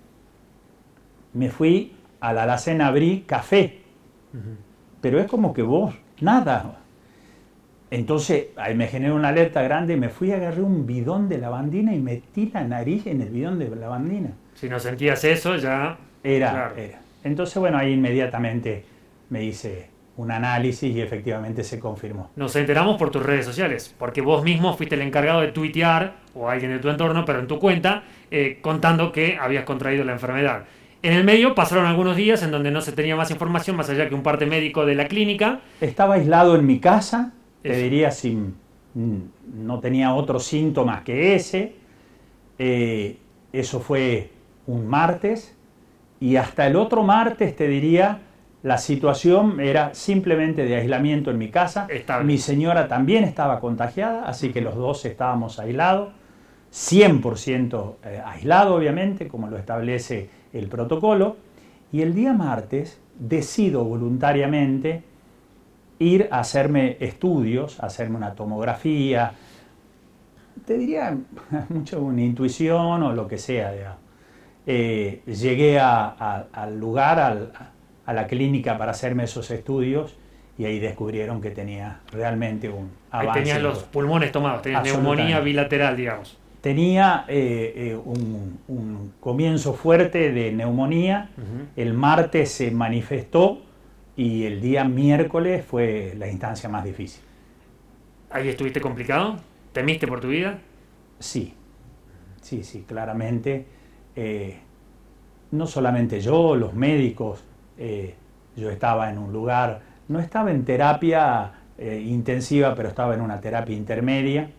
Me fui a la alacena, abrí café. Pero es como que vos, nada. Entonces, ahí me generó una alerta grande, me fui, agarré un bidón de lavandina y metí la nariz en el bidón de lavandina. Si no sentías eso, ya... Era. Entonces, bueno, ahí inmediatamente me hice un análisis y efectivamente se confirmó. Nos enteramos por tus redes sociales, porque vos mismo fuiste el encargado de tuitear, o alguien de tu entorno, pero en tu cuenta, contando que habías contraído la enfermedad. En el medio pasaron algunos días en donde no se tenía más información, más allá que un parte médico de la clínica. Estaba aislado en mi casa, te diría, no tenía otros síntomas que ese. Eso fue un martes, y hasta el otro martes, te diría, la situación era simplemente de aislamiento en mi casa. Estable. Mi señora también estaba contagiada, así que los dos estábamos aislados, 100% aislado, obviamente, como lo establece el protocolo. Y el día martes decido voluntariamente ir a hacerme estudios, a hacerme una tomografía, te diría mucho una intuición o lo que sea, digamos. Llegué al lugar, a la clínica para hacerme esos estudios, y ahí descubrieron que tenía realmente un avance. Ahí tenías los pulmones tomados, tenías neumonía bilateral, digamos. Tenía un comienzo fuerte de neumonía. El martes se manifestó y el día miércoles fue la instancia más difícil. ¿Ahí estuviste complicado? ¿Temiste por tu vida? Sí, claramente. No solamente yo, los médicos. Yo estaba en un lugar, no estaba en terapia intensiva, pero estaba en una terapia intermedia.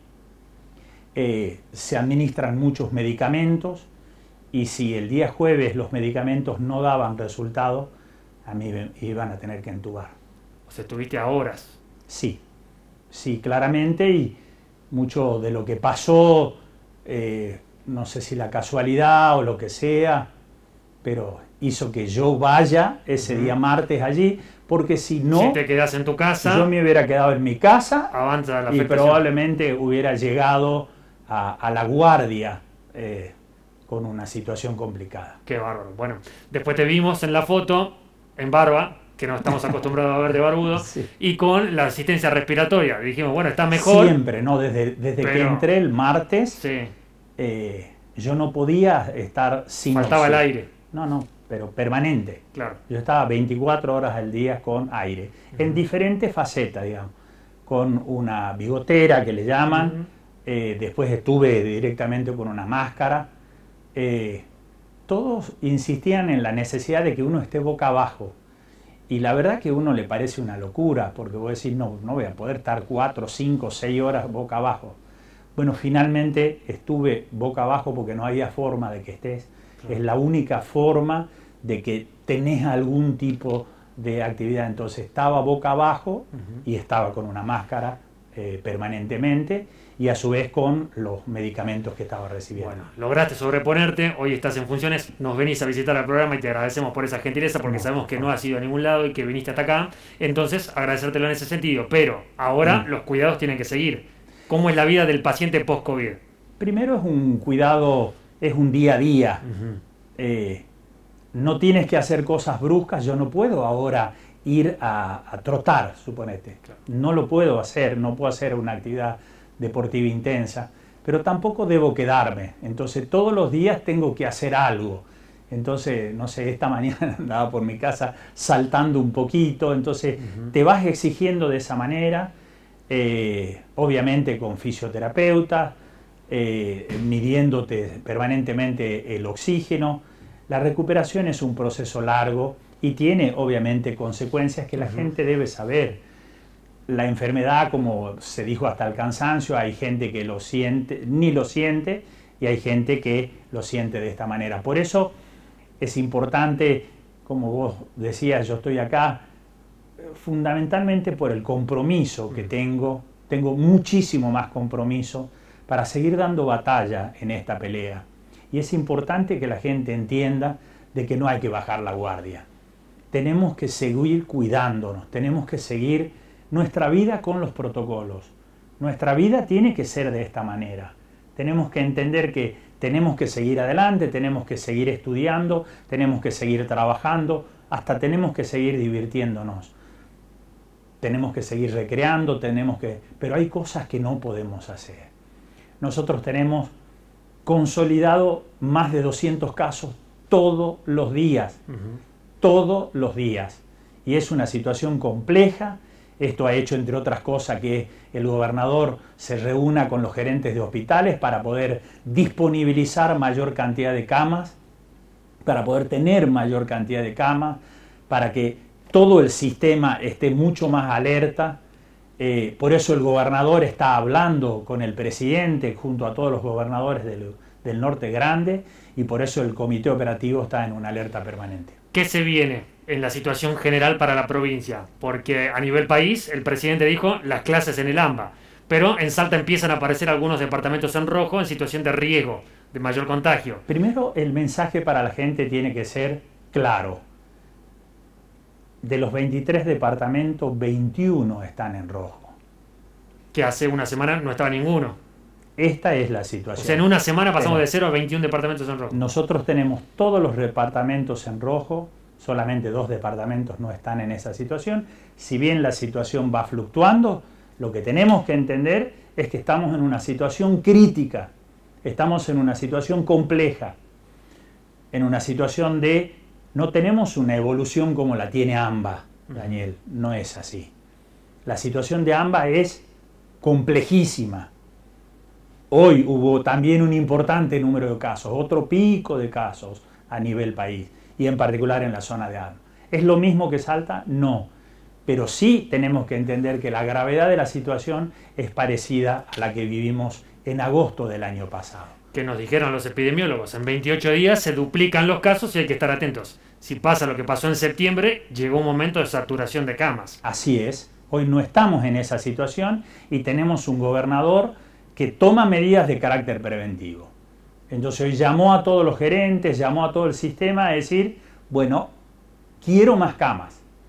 Se administran muchos medicamentos, y si el día jueves los medicamentos no daban resultado, a mí me iban a tener que entubar. O sea, estuviste a horas. Sí, claramente, y mucho de lo que pasó, no sé si la casualidad o lo que sea, pero hizo que yo vaya ese día martes allí, porque si no, si te quedas en tu casa, yo me hubiera quedado en mi casa avanza la y afectación. probablemente hubiera llegado a la guardia con una situación complicada. Qué bárbaro. Bueno, después te vimos en la foto, en barba, que no estamos acostumbrados a ver de barbudo, Sí. y con la asistencia respiratoria. Dijimos, bueno, está mejor. Siempre, ¿no? Desde que entré el martes, Sí. yo no podía estar sin Faltaba el oxígeno. aire. No, pero permanente. Claro. Yo estaba 24 horas al día con aire, en diferentes facetas, digamos, con una bigotera que le llaman, después estuve directamente con una máscara. Todos insistían en la necesidad de que uno esté boca abajo. Y la verdad que a uno le parece una locura, porque vos decís, no voy a poder estar 4, 5, 6 horas boca abajo. Bueno, finalmente estuve boca abajo porque no había forma de que estés. Claro. Es la única forma de que tenés algún tipo de actividad. Entonces estaba boca abajo y estaba con una máscara permanentemente y a su vez con los medicamentos que estaba recibiendo. Bueno, lograste sobreponerte, hoy estás en funciones, nos venís a visitar al programa y te agradecemos por esa gentileza porque sabemos que no has ido a ningún lado y que viniste hasta acá, entonces agradecértelo en ese sentido, pero ahora los cuidados tienen que seguir. ¿Cómo es la vida del paciente post-COVID? Primero es un cuidado, es un día a día. No tienes que hacer cosas bruscas, yo no puedo ahora ir a trotar, suponete. Claro. No lo puedo hacer, no puedo hacer una actividad deportiva intensa, pero tampoco debo quedarme. Entonces todos los días tengo que hacer algo. Entonces, no sé, esta mañana andaba por mi casa saltando un poquito, entonces te vas exigiendo de esa manera, obviamente con fisioterapeuta, midiéndote permanentemente el oxígeno. La recuperación es un proceso largo y tiene obviamente consecuencias que la gente debe saber. La enfermedad, como se dijo hasta el cansancio, hay gente que lo siente, ni lo siente, y hay gente que lo siente de esta manera. Por eso es importante, como vos decías, yo estoy acá fundamentalmente por el compromiso que tengo muchísimo más compromiso para seguir dando batalla en esta pelea. Y es importante que la gente entienda de que no hay que bajar la guardia. Tenemos que seguir cuidándonos, tenemos que seguir nuestra vida con los protocolos. Nuestra vida tiene que ser de esta manera. Tenemos que entender que tenemos que seguir adelante, tenemos que seguir estudiando, tenemos que seguir trabajando, hasta tenemos que seguir divirtiéndonos. Tenemos que seguir recreando, pero hay cosas que no podemos hacer. Nosotros tenemos consolidado más de 200 casos todos los días. Todos los días. Y es una situación compleja. Esto ha hecho, entre otras cosas, que el gobernador se reúna con los gerentes de hospitales para poder disponibilizar mayor cantidad de camas, para poder tener mayor cantidad de camas, para que todo el sistema esté mucho más alerta. Por eso el gobernador está hablando con el presidente junto a todos los gobernadores del norte grande, y por eso el comité operativo está en una alerta permanente. ¿Qué se viene en la situación general para la provincia? Porque a nivel país el presidente dijo las clases en el AMBA, pero en Salta empiezan a aparecer algunos departamentos en rojo en situación de riesgo, de mayor contagio. Primero, el mensaje para la gente tiene que ser claro. De los 23 departamentos, 21 están en rojo. Que hace una semana no estaba ninguno. Esta es la situación. O sea, en una semana pasamos de 0 a 21 departamentos en rojo. Nosotros tenemos todos los departamentos en rojo, solamente 2 departamentos no están en esa situación. Si bien la situación va fluctuando, lo que tenemos que entender es que estamos en una situación crítica, estamos en una situación compleja, en una situación de no tenemos una evolución como la tiene AMBA, Daniel, no es así. La situación de AMBA es complejísima. Hoy hubo también un importante número de casos, otro pico de casos a nivel país y en particular en la zona de AMBA. ¿Es lo mismo que Salta? No. Pero sí tenemos que entender que la gravedad de la situación es parecida a la que vivimos en agosto del año pasado. Que nos dijeron los epidemiólogos, en 28 días se duplican los casos y hay que estar atentos. Si pasa lo que pasó en septiembre, llegó un momento de saturación de camas. Así es. Hoy no estamos en esa situación y tenemos un gobernador que toma medidas de carácter preventivo. Entonces hoy llamó a todos los gerentes, llamó a todo el sistema a decir, bueno, quiero más camas,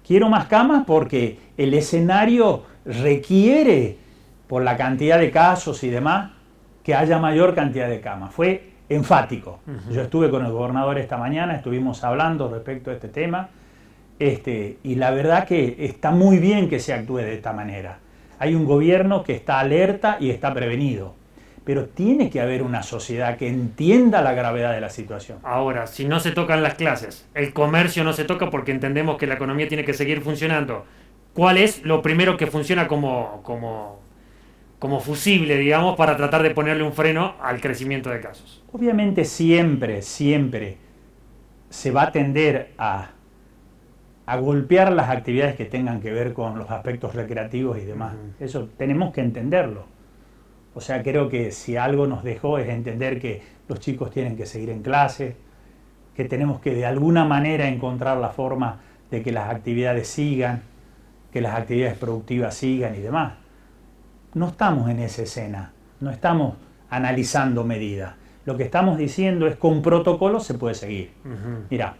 quiero más camas porque el escenario requiere, por la cantidad de casos y demás, que haya mayor cantidad de camas. Fue enfático. Yo estuve con el gobernador esta mañana, estuvimos hablando respecto a este tema, y la verdad que está muy bien que se actúe de esta manera. Hay un gobierno que está alerta y está prevenido, pero tiene que haber una sociedad que entienda la gravedad de la situación. Ahora, si no se tocan las clases, el comercio no se toca porque entendemos que la economía tiene que seguir funcionando, ¿cuál es lo primero que funciona como fusible, digamos, para tratar de ponerle un freno al crecimiento de casos? Obviamente siempre se va a tender a golpear las actividades que tengan que ver con los aspectos recreativos y demás. Eso tenemos que entenderlo. O sea, creo que si algo nos dejó es entender que los chicos tienen que seguir en clase, que tenemos que de alguna manera encontrar la forma de que las actividades sigan, que las actividades productivas sigan y demás. No estamos en esa escena, no estamos analizando medidas. Lo que estamos diciendo es que con protocolo se puede seguir. Mirá,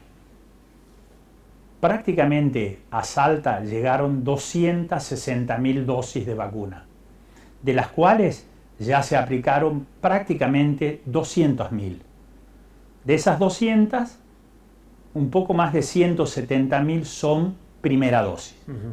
prácticamente a Salta llegaron 260.000 dosis de vacuna, de las cuales ya se aplicaron prácticamente 200.000. De esas 200, un poco más de 170.000 son primera dosis.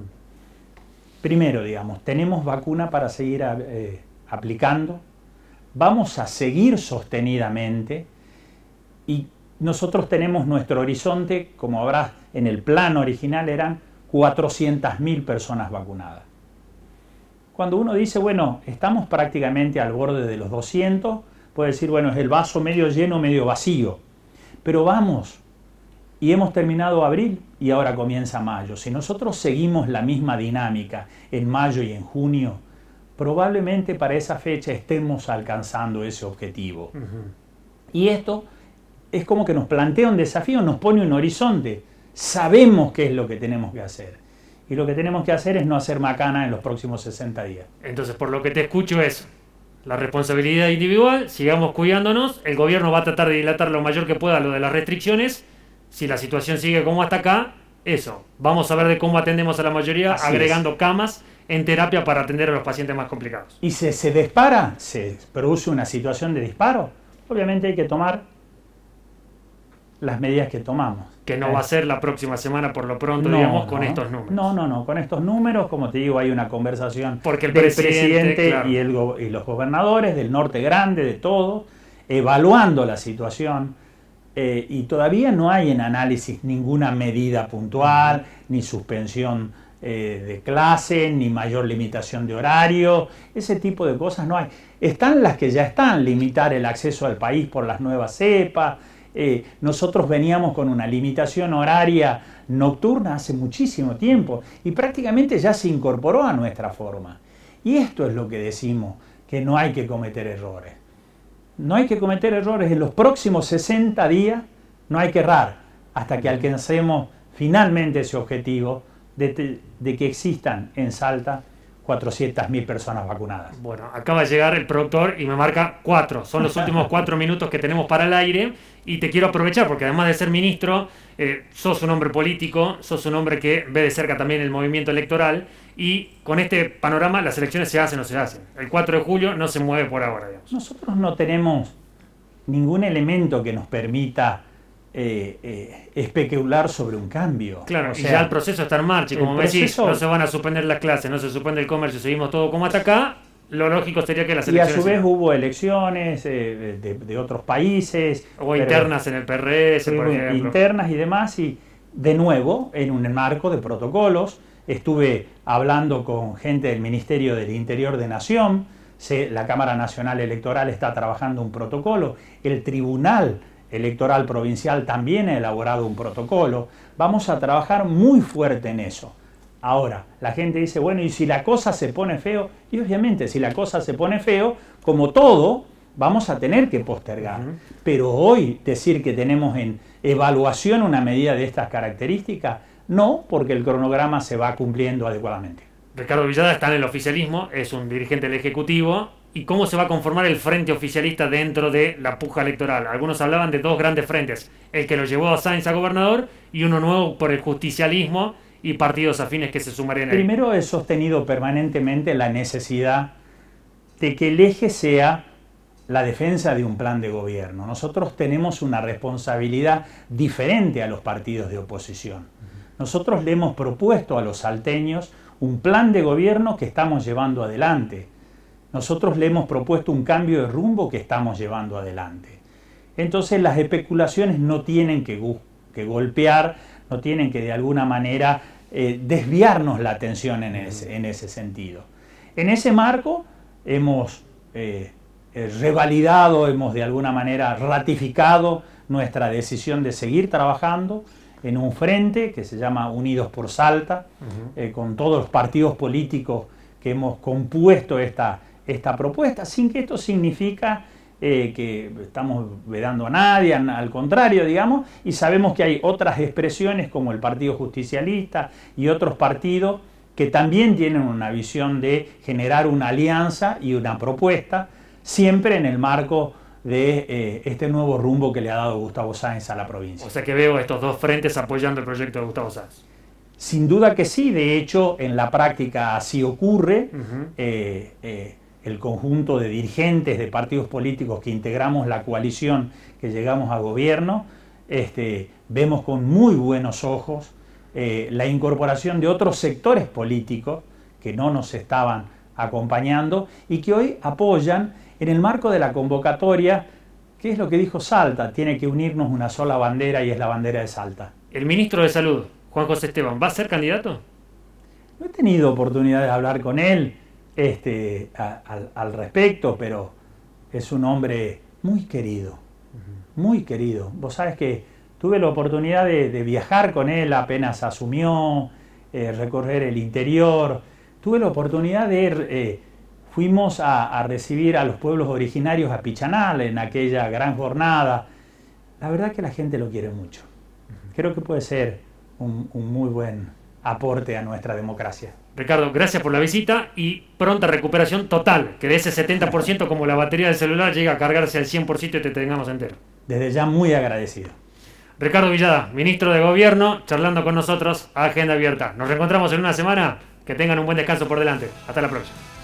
Primero, digamos, tenemos vacuna para seguir aplicando, vamos a seguir sostenidamente y nosotros tenemos nuestro horizonte, como habrá en el plan original, eran 400.000 personas vacunadas. Cuando uno dice, bueno, estamos prácticamente al borde de los 200, puede decir, bueno, es el vaso medio lleno, medio vacío. Pero vamos, y hemos terminado abril y ahora comienza mayo. Si nosotros seguimos la misma dinámica en mayo y en junio, probablemente para esa fecha estemos alcanzando ese objetivo. Y esto es como que nos plantea un desafío, nos pone un horizonte. Sabemos qué es lo que tenemos que hacer. Y lo que tenemos que hacer es no hacer macana en los próximos 60 días. Entonces, por lo que te escucho es la responsabilidad individual, sigamos cuidándonos, el gobierno va a tratar de dilatar lo mayor que pueda lo de las restricciones, si la situación sigue como hasta acá, eso, vamos a ver de cómo atendemos a la mayoría, así agregando camas en terapia para atender a los pacientes más complicados. Y si se dispara, se produce una situación de disparo, obviamente hay que tomar las medidas que tomamos. Que no va a ser la próxima semana por lo pronto, digamos, con estos números. No, con estos números, como te digo, hay una conversación porque el del presidente claro. y los gobernadores del norte grande, de todos, evaluando la situación, y todavía no hay en análisis ninguna medida puntual, ni suspensión de clase, ni mayor limitación de horario, ese tipo de cosas no hay. Están las que ya están, limitar el acceso al país por las nuevas cepas. Nosotros veníamos con una limitación horaria nocturna hace muchísimo tiempo y prácticamente ya se incorporó a nuestra forma. Y esto es lo que decimos, que no hay que cometer errores. No hay que cometer errores. En los próximos 60 días no hay que errar hasta que alcancemos finalmente ese objetivo de que existan en Salta 400.000 personas vacunadas. Bueno, acaba de llegar el productor y me marca 4. Son los últimos 4 minutos que tenemos para el aire y te quiero aprovechar porque además de ser ministro, sos un hombre político, sos un hombre que ve de cerca también el movimiento electoral y con este panorama las elecciones se hacen o se hacen. El 4 de julio no se mueve por ahora, digamos. Nosotros no tenemos ningún elemento que nos permita especular sobre un cambio. Claro, o sea, y ya el proceso está en marcha y como me decís, no se van a suspender las clases, no se suspende el comercio, seguimos todo como hasta acá, lo lógico sería que las elecciones... Y a su vez hubo elecciones de otros países. O internas en el PRS, por ejemplo. Internas y demás, y de nuevo, en un marco de protocolos, estuve hablando con gente del Ministerio del Interior de Nación, la Cámara Nacional Electoral está trabajando un protocolo, el Tribunal Electoral Provincial también ha elaborado un protocolo. Vamos a trabajar muy fuerte en eso. Ahora, la gente dice, bueno, ¿y si la cosa se pone feo? Y obviamente, si la cosa se pone feo, como todo, vamos a tener que postergar. Pero hoy decir que tenemos en evaluación una medida de estas características, no, porque el cronograma se va cumpliendo adecuadamente. Ricardo Villada está en el oficialismo, es un dirigente del Ejecutivo. ¿Y cómo se va a conformar el frente oficialista dentro de la puja electoral? Algunos hablaban de 2 grandes frentes, el que lo llevó a Sáenz a gobernador y uno nuevo por el justicialismo y partidos afines que se sumarían ahí? Primero, he sostenido permanentemente la necesidad de que el eje sea la defensa de un plan de gobierno. Nosotros tenemos una responsabilidad diferente a los partidos de oposición. Nosotros le hemos propuesto a los salteños un plan de gobierno que estamos llevando adelante. Nosotros le hemos propuesto un cambio de rumbo que estamos llevando adelante. Entonces las especulaciones no tienen que golpear, no tienen que de alguna manera desviarnos la atención en ese sentido. En ese marco hemos revalidado, hemos de alguna manera ratificado nuestra decisión de seguir trabajando en un frente que se llama Unidos por Salta, con todos los partidos políticos que hemos compuesto esta propuesta, sin que esto significa que estamos vedando a nadie, al contrario, digamos, y sabemos que hay otras expresiones como el Partido Justicialista y otros partidos que también tienen una visión de generar una alianza y una propuesta, siempre en el marco de este nuevo rumbo que le ha dado Gustavo Sáenz a la provincia. O sea que veo estos dos frentes apoyando el proyecto de Gustavo Sáenz. Sin duda que sí, de hecho en la práctica así ocurre. El conjunto de dirigentes de partidos políticos que integramos la coalición que llegamos a gobierno, vemos con muy buenos ojos la incorporación de otros sectores políticos que no nos estaban acompañando y que hoy apoyan en el marco de la convocatoria, que es lo que dijo Salta, tiene que unirnos una sola bandera y es la bandera de Salta. El ministro de Salud, Juan José Esteban, ¿va a ser candidato? No he tenido oportunidad de hablar con él al respecto, pero es un hombre muy querido, muy querido. Vos sabés que tuve la oportunidad de viajar con él apenas asumió, recorrer el interior. Tuve la oportunidad de fuimos a recibir a los pueblos originarios a Pichanal en aquella gran jornada. La verdad que la gente lo quiere mucho. Creo que puede ser un muy buen aporte a nuestra democracia. Ricardo, gracias por la visita y pronta recuperación total, que de ese 70% como la batería del celular llega a cargarse al 100% y te tengamos entero. Desde ya muy agradecido. Ricardo Villada, ministro de Gobierno, charlando con nosotros a Agenda Abierta. Nos reencontramos en una semana. Que tengan un buen descanso por delante. Hasta la próxima.